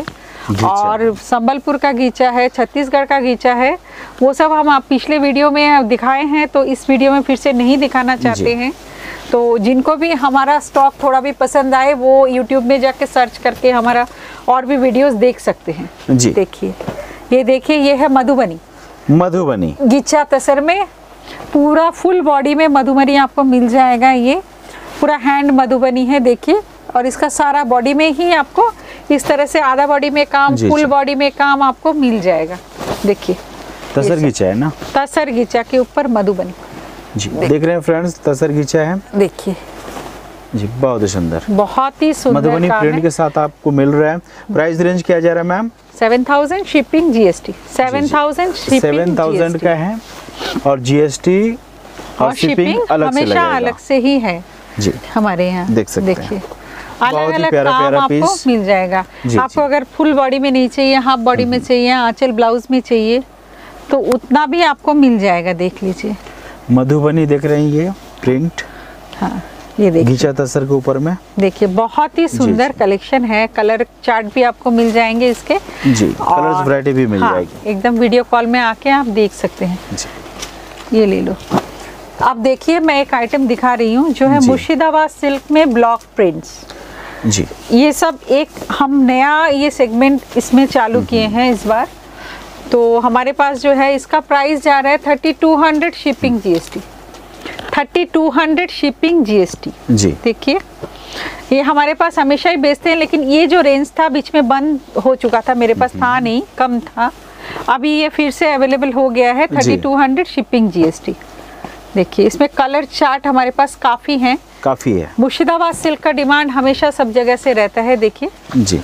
और संबलपुर का गीचा है, छत्तीसगढ़ का गीचा है, वो सब हम आप पिछले वीडियो में दिखाए हैं, तो इस वीडियो में फिर से नहीं दिखाना चाहते हैं। तो जिनको भी हमारा स्टॉक थोड़ा भी पसंद आए वो यूट्यूब में जाके सर्च करके हमारा और भी वीडियोस देख सकते हैं। जी देखिए, ये देखिए, ये है मधुबनी। मधुबनी गीचा तसर में पूरा फुल बॉडी में मधुबनी आपको मिल जाएगा। ये पूरा हैंड मधुबनी है देखिए, और इसका सारा बॉडी में ही आपको इस तरह से आधा बॉडी में काम, फुल बॉडी में काम आपको मिल जाएगा। देखिए तसर गीचा है ना, तसर गीचा के ऊपर मधुबनी जी देख रहे हैं फ्रेंड्स, तसर गीचा है देखिए जी, बहुत ही सुंदर, बहुत ही सुंदर मधुबनी प्रिंट के साथ आपको मिल रहा है। प्राइस रेंज क्या जा रहा है ma'am? Seven thousand shipping GST, seven thousand seven thousand का है, और जीएसटी और, और शिपिंग अलग से हमेशा अलग से ही है जी हमारे यहाँ। देख सकते हैं, देखिए अलग अलग काम आपको मिल जाएगा। आपको अगर फुल बॉडी में नहीं चाहिए, हाफ बॉडी में चाहिए, आंचल ब्लाउज में चाहिए, तो उतना भी आपको मिल जाएगा। देख लीजिए मधुबनी देख रहे हैं, ये प्रिंट, हाँ ये देखिए गीचा तसर के ऊपर में, देखिए बहुत ही सुंदर कलेक्शन है। कलर चार्ट भी आपको मिल जाएंगे इसके जी, कलर्स वैरायटी भी मिल हाँ, जाएगी एकदम वीडियो कॉल में आके आप देख सकते हैं जी। ये ले लो आप, देखिए मैं एक आइटम दिखा रही हूँ जो है मुर्शिदाबाद सिल्क में ब्लॉक प्रिंट्स जी। ये सब एक हम नया ये सेगमेंट इसमें चालू किए हैं इस बार। तो हमारे पास जो है इसका प्राइस जा रहा है thirty two hundred shipping GST, thirty two hundred shipping GST जी। देखिए ये हमारे पास हमेशा ही बेचते हैं, लेकिन ये जो रेंज था बीच में बंद हो चुका था, मेरे पास था नहीं, कम था, अभी ये फिर से अवेलेबल हो गया है thirty two hundred shipping GST. देखिए इसमें कलर चार्ट हमारे पास काफ़ी हैं, काफ़ी है। मुर्शिदाबाद सिल्क का डिमांड हमेशा सब जगह से रहता है। देखिए जी,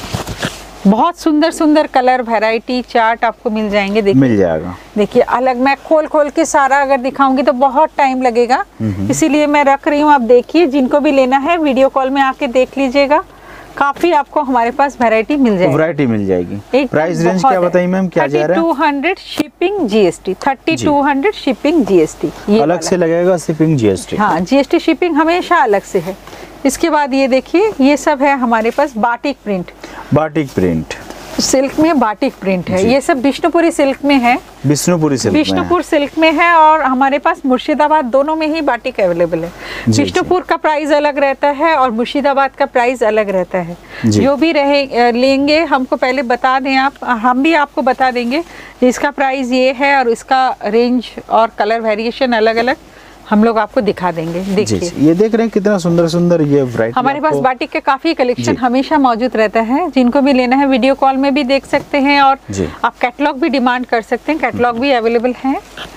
बहुत सुंदर सुंदर कलर वैरायटी चार्ट आपको मिल जाएंगे। देखिए मिल जाएगा, देखिए अलग, मैं खोल खोल के सारा अगर दिखाऊंगी तो बहुत टाइम लगेगा, इसीलिए मैं रख रही हूँ। आप देखिए, जिनको भी लेना है वीडियो कॉल में आके देख लीजिएगा, काफी आपको हमारे पास वैरायटी मिल जाएगी। वैरायटी मिल जाएगी। प्राइस रेंज क्या बताइए मैम, क्या जा रहा है? Two hundred shipping GST, thirty two hundred shipping GST अलग से लगेगा शिपिंग जीएसटी। हाँ, जीएसटी शिपिंग हमेशा अलग से है। इसके बाद ये देखिए, ये सब है हमारे पास batik print, batik print silk में बाटिक प्रिंट है। ये सब विष्णुपुरी सिल्क में है, विष्णुपुरी सिल्क विष्णुपुर सिल्क में है, और हमारे पास मुर्शिदाबाद दोनों में ही बाटिक अवेलेबल है। विष्णुपुर का प्राइस अलग रहता है और मुर्शिदाबाद का प्राइस अलग रहता है। जो भी रहे लेंगे हमको पहले बता दें आप, हम भी आपको बता देंगे इसका प्राइस ये है और इसका रेंज और कलर वेरिएशन अलग अलग हम लोग आपको दिखा देंगे। देखिए ये देख रहे हैं कितना सुंदर सुंदर ये वैरायटी हमारे पास बाटिक के काफी कलेक्शन हमेशा मौजूद रहता है। जिनको भी लेना है वीडियो कॉल में भी देख सकते हैं, और आप कैटलॉग भी डिमांड कर सकते हैं, कैटलॉग भी अवेलेबल है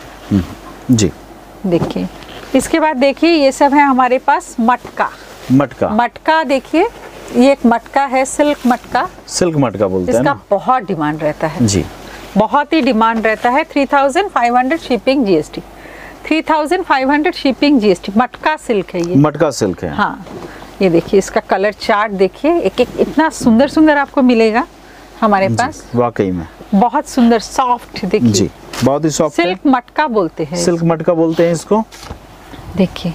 जी। देखिए इसके बाद देखिए ये सब है हमारे पास मटका, मटका मटका देखिए ये एक मटका है, सिल्क मटका, सिल्क मटका बोलते हैं। इसका बहुत डिमांड रहता है जी, बहुत ही डिमांड रहता है। Three thousand five hundred shipping GST, three thousand five hundred shipping GST. मटका सिल्क है ये, मटका सिल्क है। हाँ ये देखिए इसका कलर चार्ट देखिए, एक एक इतना सुंदर सुंदर आपको मिलेगा हमारे पास, वाकई में बहुत सुंदर सॉफ्ट। देखिए जी, बहुत ही सॉफ्ट, सिल्क मटका बोलते हैं, सिल्क मटका बोलते हैं इसको। देखिए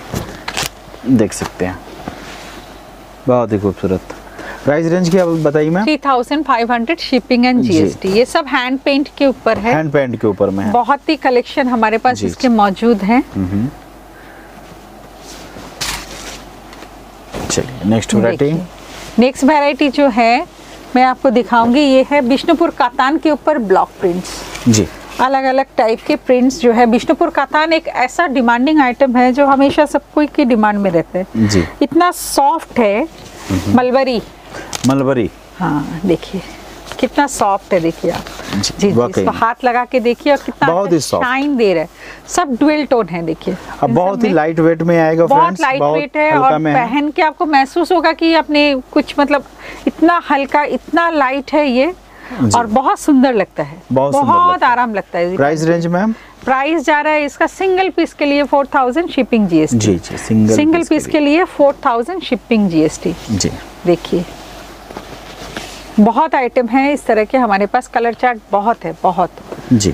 देख सकते हैं, बहुत ही खूबसूरत। प्राइस रेंज क्या बताइए ma'am? Three thousand five hundred shipping and GST. ये सब हैंड पेंट के ऊपर है, हैंड पेंट के ऊपर में है। बहुत ही कलेक्शन हमारे पास इसके मौजूद हैं। चलिए नेक्स्ट वैरायटी, नेक्स्ट वैरायटी जो है मैं आपको दिखाऊंगी, ये है विष्णुपुर कातान के ऊपर ब्लॉक प्रिंट्स जी। अलग अलग टाइप के प्रिंट्स जो है, विष्णुपुर कातान एक ऐसा डिमांडिंग आइटम है जो हमेशा सबको की डिमांड में रहता है जी। इतना सॉफ्ट है, मलबरी, मलबरी हाँ देखिए कितना सॉफ्ट है। देखिए आप जी, जी, जी इसको हाथ लगा के देखिए और कितना बहुत ही शाइन दे रहा है। सब ड्यूल टोन है देखिए, अब बहुत ही लाइट वेट में आएगा, बहुत लाइट वेट है, और पहन के आपको महसूस होगा कि अपने कुछ मतलब इतना हल्का, इतना लाइट है ये, और बहुत सुंदर लगता है, बहुत, बहुत आराम लगता है। Price range ma'am? प्राइस जा रहा है इसका सिंगल पीस के लिए फोर थाउजेंड शिपिंग जीएसटी जी जी, सिंगल, सिंगल पीस, पीस के लिए फोर थाउजेंड शिपिंग जीएसटी जी। देखिए बहुत आइटम है इस तरह के हमारे पास, कलर चार्ट बहुत है, बहुत जी।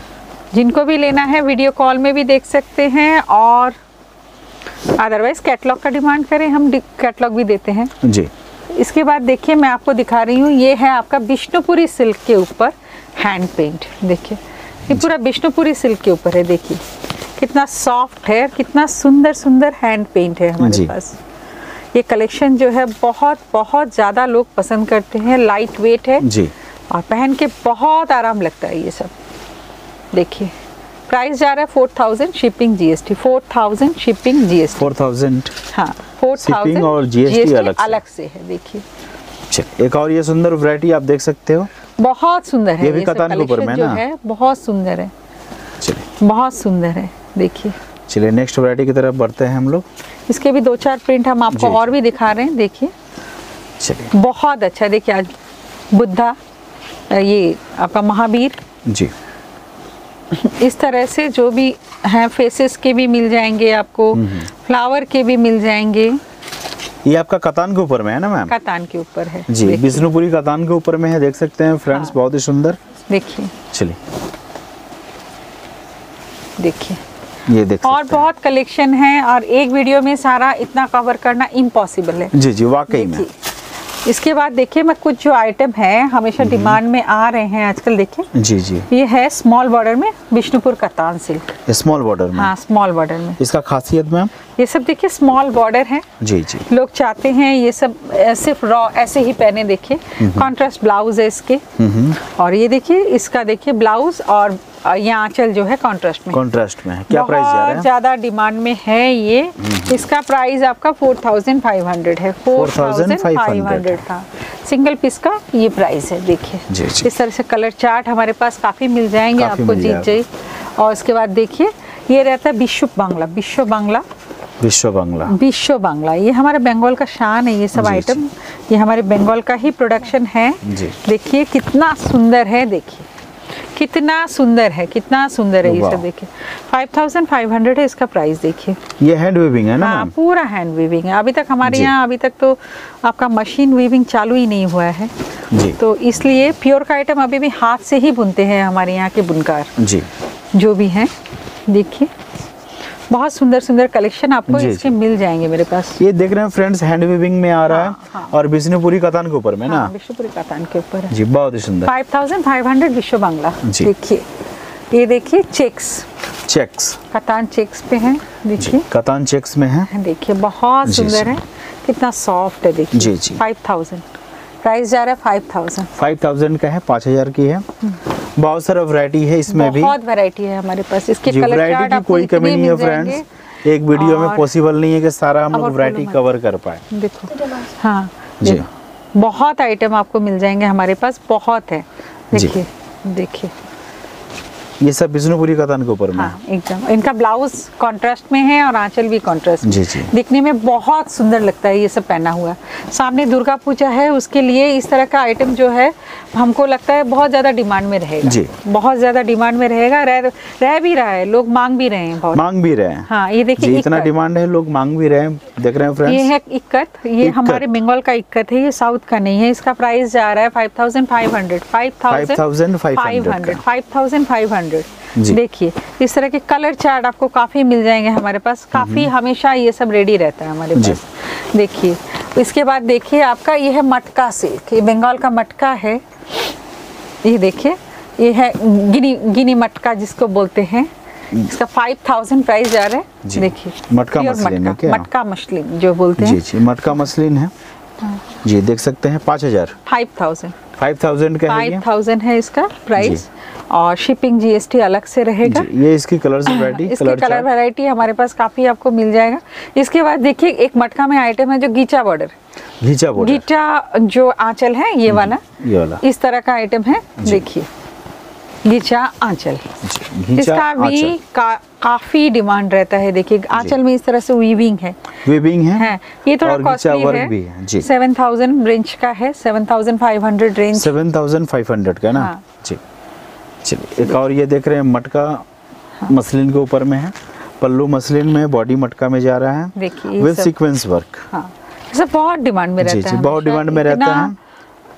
जिनको भी लेना है वीडियो कॉल में भी देख सकते हैं, और अदरवाइज कैटलॉग का डिमांड करें हम कैटलॉग भी देते हैं जी। इसके बाद देखिए मैं आपको दिखा रही हूँ, ये है आपका विष्णुपुरी सिल्क के ऊपर हैंड पेंट। देखिए ये पूरा विष्णुपुरी सिल्क के ऊपर है, देखिए कितना सॉफ्ट है, कितना सुंदर सुंदर हैंड पेंट है हमारे पास। ये कलेक्शन जो है बहुत बहुत ज़्यादा लोग पसंद करते हैं, लाइट वेट है जी, और पहन के बहुत आराम लगता है ये सब। देखिए प्राइस जा रहा है four thousand shipping GST, four thousand shipping GST, four thousand हाँ फोर थाउजेंड और जीएसटी अलग, अलग से है। देखिए चलिए एक और ये सुंदर वैरायटी आप देख सकते हो, बहुत सुंदर है, ये भी कतान के ऊपर में जो ना है बहुत सुंदर है। चलिए बहुत सुंदर है, देखिए। चलिए नेक्स्ट वैरायटी की तरफ बढ़ते हैं हम लोग। इसके भी दो चार प्रिंट हम आपको और भी दिखा रहे हैं, देखिए चलिए बहुत अच्छा। देखिए आज बुद्धा, ये आपका महावीर जी, इस तरह से जो भी हैं फेसेस के भी मिल जाएंगे आपको, फ्लावर के भी मिल जाएंगे। ये आपका कतान के ऊपर में है ना मैम? कतान के ऊपर है जी, विष्णुपुरी कतान के ऊपर में है, देख सकते हैं फ्रेंड्स। हाँ। बहुत ही सुंदर, देखिए चलिए देखिए ये देख और बहुत कलेक्शन है, और एक वीडियो में सारा इतना कवर करना इम्पॉसिबल है। जी जी वाकई में। इसके बाद देखिए मैं कुछ जो आइटम है हमेशा डिमांड में आ रहे हैं आजकल, देखिए जी जी, ये है स्मॉल बॉर्डर में विष्णुपुर कतान सिल्क, स्मॉल बॉर्डर में। हाँ स्मॉल बॉर्डर में। इसका खासियत मैम? ये सब देखिए स्मॉल बॉर्डर है जी जी, लोग चाहते हैं ये सब सिर्फ रॉ ऐसे ही पहने। देखिए कॉन्ट्रास्ट ब्लाउज है इसके, और ये देखिए इसका देखिए ब्लाउज, और ये आंचल जो है कॉन्ट्रास्ट में, कॉन्ट्रास्ट में है। क्या प्राइस जा रहा है? बहुत ज्यादा डिमांड में है ये। इसका प्राइस आपका फोर थाउजेंड फाइव हंड्रेड है, फोर थाउजेंड फाइव हंड्रेड का सिंगल पीस का ये प्राइस है। देखिए इस तरह से कलर चार्ट हमारे पास काफी मिल जाएंगे आपको, जीत जाइए। और इसके बाद देखिए ये रहता है विश्व बांग्ला, विश्व बांग्ला, विश्व बांग्ला, विश्व बांग्ला। ये हमारे बंगाल का शान है, ये सब आइटम ये हमारे बंगाल का ही प्रोडक्शन है। देखिए कितना सुंदर है, देखिए कितना सुंदर है, कितना सुंदर है ये सब। देखिए फाइव थाउजेंड फाइव हंड्रेड है इसका प्राइस। देखिए ये हैंड वीविंग है ना? हाँ पूरा हैंड वीविंग है। अभी तक हमारे यहाँ अभी तक तो आपका मशीन वीविंग चालू ही नहीं हुआ है जी, तो इसलिए प्योर का आइटम अभी भी हाथ से ही बुनते हैं हमारे यहाँ के बुनकार जी, जो भी हैं। देखिए बहुत सुंदर सुंदर कलेक्शन आपको इसके मिल जाएंगे मेरे पास। ये देख रहे हैं फ्रेंड्स, हैंड वीविंग में आ रहा है। हाँ। और विष्णुपुरी कतान के ऊपर में ना? विष्णुपुरी कतान के ऊपर है जी, बहुत ही सुंदर। फाइव थाउजेंड फाइव हंड्रेड विश्व बांग्ला। देखिए ये देखिए चेक्स, चेक्स कतान चेक्स पे है, देखिए कतान चेक्स में है। देखिए बहुत सुंदर है, कितना सॉफ्ट है। देखिए जी जी, फाइव थाउजेंड प्राइस जा रहा है, फाइव थाउजेंड फाइव थाउजेंड का है, पाँच हजार की है। बहुत सारा वैरायटी है इसमें भी, बहुत वैरायटी है हमारे पास। इसके कलर चार्ट की कोई कमी नहीं है फ्रेंड्स, एक वीडियो में पॉसिबल नहीं है कि सारा हम लोग वैरायटी कवर कर पाए। देखो हाँ जी, बहुत आइटम आपको मिल जाएंगे हमारे पास, बहुत है। देखिए देखिए ये सब विष्णुपुरी कतान के ऊपर में। हाँ, एकदम। इनका ब्लाउज कॉन्ट्रास्ट में है और आंचल भी कॉन्ट्रास्ट में। जी जी, दिखने में बहुत सुंदर लगता है ये सब पहना हुआ। सामने दुर्गा पूजा है, उसके लिए इस तरह का आइटम जो है हमको लगता है बहुत ज्यादा डिमांड में रहेगा जी, बहुत ज्यादा डिमांड में रहेगा, रह, रह भी रहा है, लोग मांग भी रहे हैं, बहुत मांग भी रहे हैं। हाँ ये देखिए इतना डिमांड है, लोग मांग भी रहे हैं। देख रहे हैं फ्रेंड्स, ये है इक्कत, ये हमारे बंगाल का इक्कत है, ये साउथ का नहीं है। इसका प्राइस जा रहा है five thousand five hundred, five thousand five hundred, five thousand five hundred. देखिए इस तरह के कलर चार्ट आपको काफी मिल जाएंगे हमारे पास, काफी हमेशा ये सब रेडी रहता है हमारे पास। देखिए इसके बाद देखिए आपका ये है मटका सिल्क, ये बंगाल का मटका है। ये देखिए ये है गिनी गिनी मटका जिसको बोलते हैं, इसका फाइव थाउजेंड प्राइस जा रहा है। देखिए मटका मसलिन है क्या? मटका मसलिन जो बोलते हैं जी जी, मटका मसलिन है जी, देख सकते हैं। पाँच हजार फाइव थाउजेंड फाइव थाउजेंड का है, फाइव थाउजेंड है इसका प्राइस, और शिपिंग जीएसटी अलग से रहेगा। ये इसकी कलर वैरायटी, इसकी कलर वैरायटी हमारे पास काफी आपको मिल जाएगा। इसके बाद देखिए एक मटका में आइटम है जो गीचा बॉर्डर, गीचा बॉर्डर, गीचा जो आंचल है ये वाला, ये वाला इस तरह का आइटम है। देखिए गीचा आंचल, इसका भी का, काफी डिमांड रहता है। देखिए आंचल में इस तरह से वीविंग है, वीविंग है, है। ये थोड़ा कॉस्टली है, सेवन थाउजेंड रेंज का है, seven thousand five hundred range, seven thousand five hundred का ना जी। चलिए एक और ये देख रहे हैं मटका मसलिन के ऊपर में है, पल्लू मसलिन में, बॉडी मटका में जा रहा है, देखिए विद सीक्वेंस वर्क। हाँ, सब बहुत डिमांड में रहता है, बहुत डिमांड में रहता है।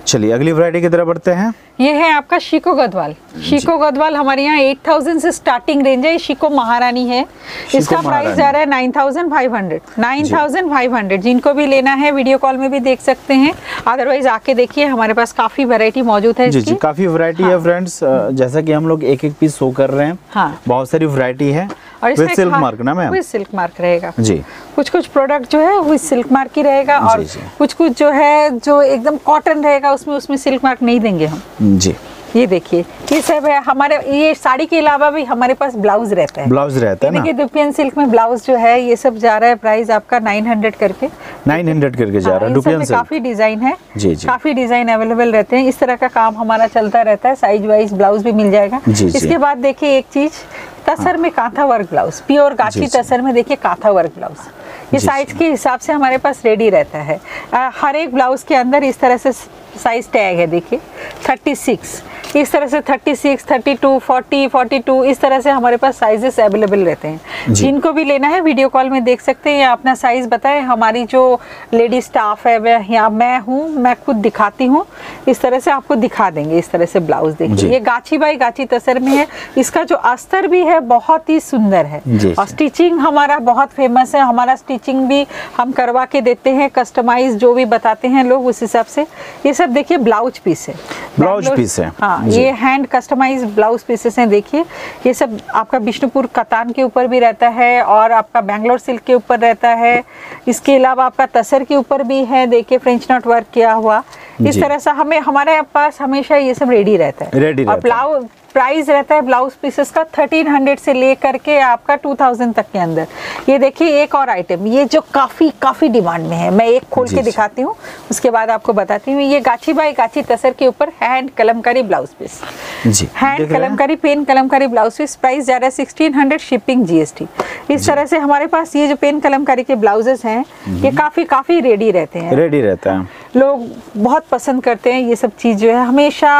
चलिए अगली वैरायटी की तरफ बढ़ते हैं। ये है आपका शिको गदवाल। शिको गदवाल हमारे यहाँ आठ हज़ार से स्टार्टिंग रेंज है। शिको महारानी है, इसका प्राइस जा रहा है nine thousand five hundred. Nine thousand five hundred. जिनको भी लेना है वीडियो कॉल में भी देख सकते हैं, अदरवाइज आके देखिए, हमारे पास काफी वैरायटी मौजूद है। जी जी, काफी वैरायटी है फ्रेंड्स। जैसा कि हम लोग एक एक पीस शो कर रहे हैं, हाँ, बहुत सारी वैरायटी है। और इसमें सिल्क मार्क ना मैम, विद सिल्क मार्क रहेगा जी। कुछ कुछ प्रोडक्ट जो है वो सिल्क मार्क ही रहेगा, और कुछ कुछ जो है जो एकदम कॉटन रहेगा उसमें उसमें सिल्क मार्क नहीं देंगे हम जी। ये देखिए, ये सब है हमारे। ये साड़ी के अलावा भी हमारे पास ब्लाउज रहता है। ब्लाउज रहता है ना। देखिए दुपियन सिल्क में ब्लाउज जो है ये सब जा रहा है प्राइस आपका नाइन हंड्रेड करके। नाइन हंड्रेड करके जा रहा है दुपियन सिल्क। काफी डिजाइन है जी जी, काफी डिजाइन अवेलेबल रहते हैं। इस तरह का काम हमारा चलता रहता है। साइज वाइज ब्लाउज भी मिल जाएगा। इसके बाद देखिए एक चीज, तसर में कांथा वर्क ब्लाउज, प्योर गाछी तसर में देखिए कांथा वर्क ब्लाउज। ये साइज के हिसाब से हमारे पास रेडी रहता है। आ, हर एक ब्लाउज के अंदर इस तरह से साइज टैग है। देखिए थर्टी सिक्स, इस तरह से thirty six, thirty two, forty, forty two, इस तरह से हमारे पास साइजेस अवेलेबल रहते हैं। जिनको भी लेना है वीडियो कॉल में देख सकते हैं, या अपना साइज बताएं। हमारी जो लेडी स्टाफ है वह यहाँ मैं हूँ, मैं खुद दिखाती हूँ। इस तरह से आपको दिखा देंगे। इस तरह से ब्लाउज देखिए, ये गाछी बाई गाछी तसर में है। इसका जो अस्तर भी है बहुत ही सुंदर है, और स्टिचिंग हमारा बहुत फेमस है। हमारा स्टिचिंग भी हम करवा के देते हैं, कस्टमाइज जो भी बताते हैं लोग उस हिसाब से। ये सब देखिए ब्लाउज पीस है, ब्लाउज पीस है। हाँ, ये हैंड कस्टमाइज ब्लाउज पीसेस हैं। देखिए ये सब आपका विष्णुपुर कतान के ऊपर भी रहता है, और आपका बैंगलोर सिल्क के ऊपर रहता है। इसके अलावा आपका तसर के ऊपर भी है। देखिए फ्रेंच नॉट वर्क किया हुआ। इस तरह से हमें हमारे पास हमेशा ये सब रेडी रहता है। रेडी और ब्लाउज प्राइस रहता है ब्लाउज पीसेस का थर्टीन हंड्रेड से लेकर के आपका टू थाउजेंड तक के अंदर। ये देखिए एक और आइटम, ये जो काफी काफी डिमांड में है, मैं एक खोल के दिखाती हूँ, उसके बाद आपको बताती हूँ। ये गाछी बाई गाछी तसर के ऊपर हैंड कलमकारी ब्लाउज पीस जी, hand kalamkari pen kalamkari blouse piece. Price जा रहा है सिक्सटीन हंड्रेड, शिपिंग जीएसटी। इस तरह से हमारे पास ये जो पेन कलमकारी के ब्लाउजेस हैं ये काफी काफी रेडी रहते हैं। रेडी रहता है, लोग बहुत पसंद करते हैं ये सब चीज जो है। हमेशा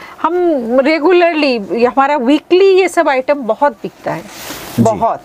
हम रेगुलरली, हमारा वीकली ये सब आइटम बहुत बिकता है, बहुत।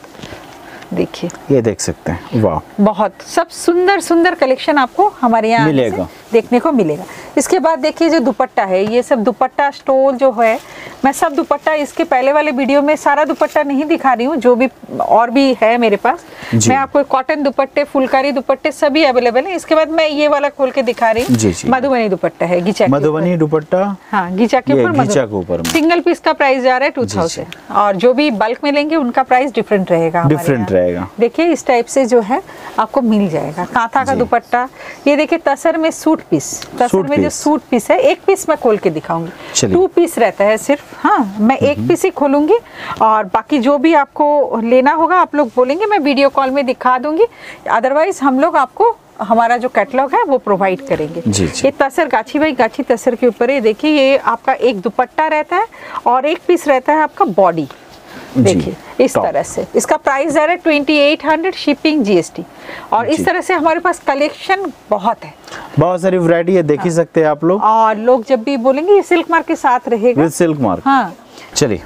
देखिए ये देख सकते हैं, वाह, बहुत सब सुंदर सुंदर कलेक्शन आपको हमारे यहाँ मिलेगा, देखने को मिलेगा। इसके बाद देखिए जो दुपट्टा है, ये सब दुपट्टा स्टोल जो है, मैं सब दुपट्टा इसके पहले वाले वीडियो में सारा दुपट्टा नहीं दिखा रही हूँ, जो भी और भी है मेरे पास। मैं आपको कॉटन दुपट्टे, फुलकारी दुपट्टे सभी अवेलेबल है। इसके बाद मैं ये वाला खोल के दिखा रही हूँ, मधुबनी दुपट्टा है, गीचा मधुबनी दुपट्टा, हाँ गीचा के ऊपर। सिंगल पीस का प्राइस जा रहा है टू थाउजेंड, और जो भी बल्क में लेंगे उनका प्राइस डिफरेंट रहेगा, डिफरेंट रहेगा। देखिए इस टाइप से जो है आपको मिल जाएगा कांथा का दुपट्टा। ये देखिए तसर में सूट पीस, तसर में जो सूट पीस है, एक पीस मैं खोल के दिखाऊंगी, टू पीस रहता है सिर्फ। हाँ, मैं एक पीस ही खोलूंगी, और बाकी जो भी आपको लेना होगा आप लोग बोलेंगे, मैं वीडियो कॉल में दिखा दूंगी। अदरवाइज हम लोग आपको हमारा जो कैटलॉग है वो प्रोवाइड करेंगे। जी जी। ये तसर गाछी बाई गाछी तसर के ऊपर है। देखिए ये आपका एक दुपट्टा रहता है और एक पीस रहता है आपका बॉडी। देखिए इस तरह से इसका प्राइस है twenty eight hundred, shipping GST. और इस तरह से हमारे पास कलेक्शन बहुत है, बहुत सारी वैरायटी है, देख ही सकते हैं आप लोग। और लोग जब भी बोलेंगे ये सिल्क मार्क के साथ रहेगा, विद सिल्क मार्क। हाँ चलिए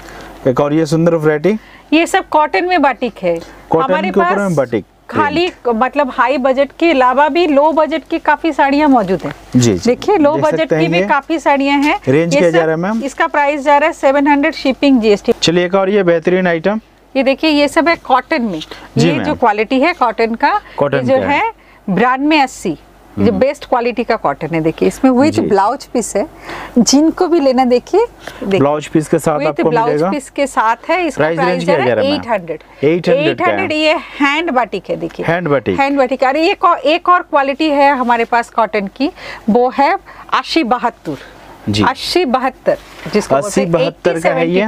एक और ये सुंदर वैरायटी, ये सब कॉटन में बाटिक है हमारे पास। बाटिक खाली मतलब हाई बजट के अलावा भी लो बजट की काफी साड़ियां मौजूद हैं। जी, देखिए लो बजट की भी काफी साड़ियां हैं। रेंज क्या जा रहा है मैम? इसका प्राइस जा रहा है सेवन हंड्रेड, शिपिंग जीएसटी। चलिए एक और ये बेहतरीन आइटम, ये देखिए ये सब है कॉटन में। ये जो क्वालिटी है कॉटन का, कॉटन जो है ब्रांड में अस्सी, जो बेस्ट क्वालिटी का कॉटन है। देखिए इसमें विद ब्लाउज पीस है, जिनको भी लेना देखिए ब्लाउज पीस के साथ आपको मिलेगा। ब्लाउज पीस के साथ है। इसका प्राइस है एट हंड्रेड। Eight hundred. ये हैंड बाटिक है, देखिए हैंड बाटिक, हैंड बाटिक। अरे एक और एक और क्वालिटी है हमारे पास कॉटन की, वो है अस्सी बहत्तर, अस्सी बहत्तर, जिसको अस्सी बहत्तर का है ये।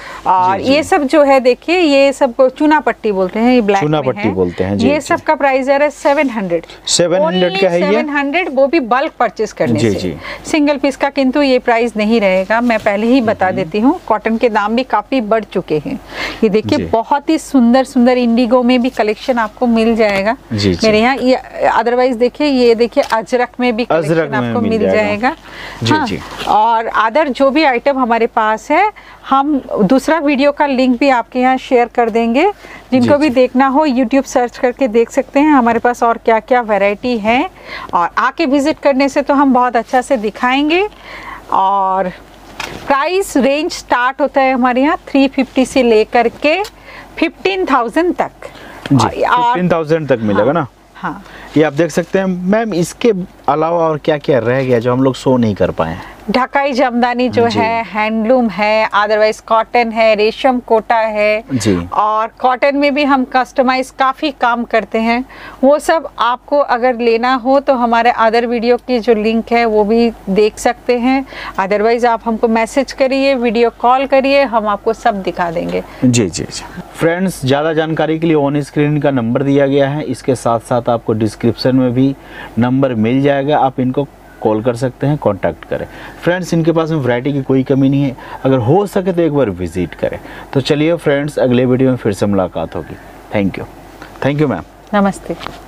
और ये सब जो है देखिए ये सब चूना पट्टी बोलते हैं, ये ब्लैक चूना पट्टी बोलते हैं जी। ये सब का प्राइस है सेवन हंड्रेड, सेवन हंड्रेड का है ये, सेवन हंड्रेड, वो भी बल्क परचेस करने जी, से। जी। सिंगल पीस का किंतु ये प्राइस नहीं रहेगा, मैं पहले ही बता देती हूँ। कॉटन के दाम भी काफी बढ़ चुके हैं। ये देखिए बहुत ही सुंदर सुंदर इंडिगो में भी कलेक्शन आपको मिल जाएगा मेरे यहाँ। ये अदरवाइज देखिए, ये देखिए अजरक में भी कलेक्शन आपको मिल जाएगा। हाँ, और अदर जो भी आइटम हमारे पास है हम दूसरा वीडियो का लिंक भी आपके यहाँ शेयर कर देंगे, जिनको भी देखना हो यूट्यूब सर्च करके देख सकते हैं हमारे पास और क्या क्या वैरायटी है। और आके विजिट करने से तो हम बहुत अच्छा से दिखाएंगे। और प्राइस रेंज स्टार्ट होता है हमारे यहाँ थ्री फिफ्टी से लेकर के फिफ्टीन थाउजेंड तक जी, फिफ्टीन थाउजेंड तक मिलेगा। हाँ, ना हाँ, ये आप देख सकते हैं। मैम इसके अलावा और क्या क्या रह गया जो हम लोग शो नहीं कर पाए हैं? ढकाई जमदानी जो है, हैंडलूम है, अदरवाइज कॉटन है, रेशम कोटा है जी। और कॉटन में भी हम कस्टमाइज काफ़ी काम करते हैं। वो सब आपको अगर लेना हो तो हमारे अदर वीडियो की जो लिंक है वो भी देख सकते हैं। अदरवाइज आप हमको मैसेज करिए, वीडियो कॉल करिए, हम आपको सब दिखा देंगे। जी जी जी। फ्रेंड्स, ज़्यादा जानकारी के लिए ऑन स्क्रीन का नंबर दिया गया है, इसके साथ साथ आपको डिस्क्रिप्शन में भी नंबर मिल जाएगा, आप इनको कॉल कर सकते हैं, कांटेक्ट करें। फ्रेंड्स, इनके पास में वैरायटी की कोई कमी नहीं है, अगर हो सके तो एक बार विजिट करें। तो चलिए फ्रेंड्स, अगले वीडियो में फिर से मुलाकात होगी। Thank you. Thank you ma'am. नमस्ते।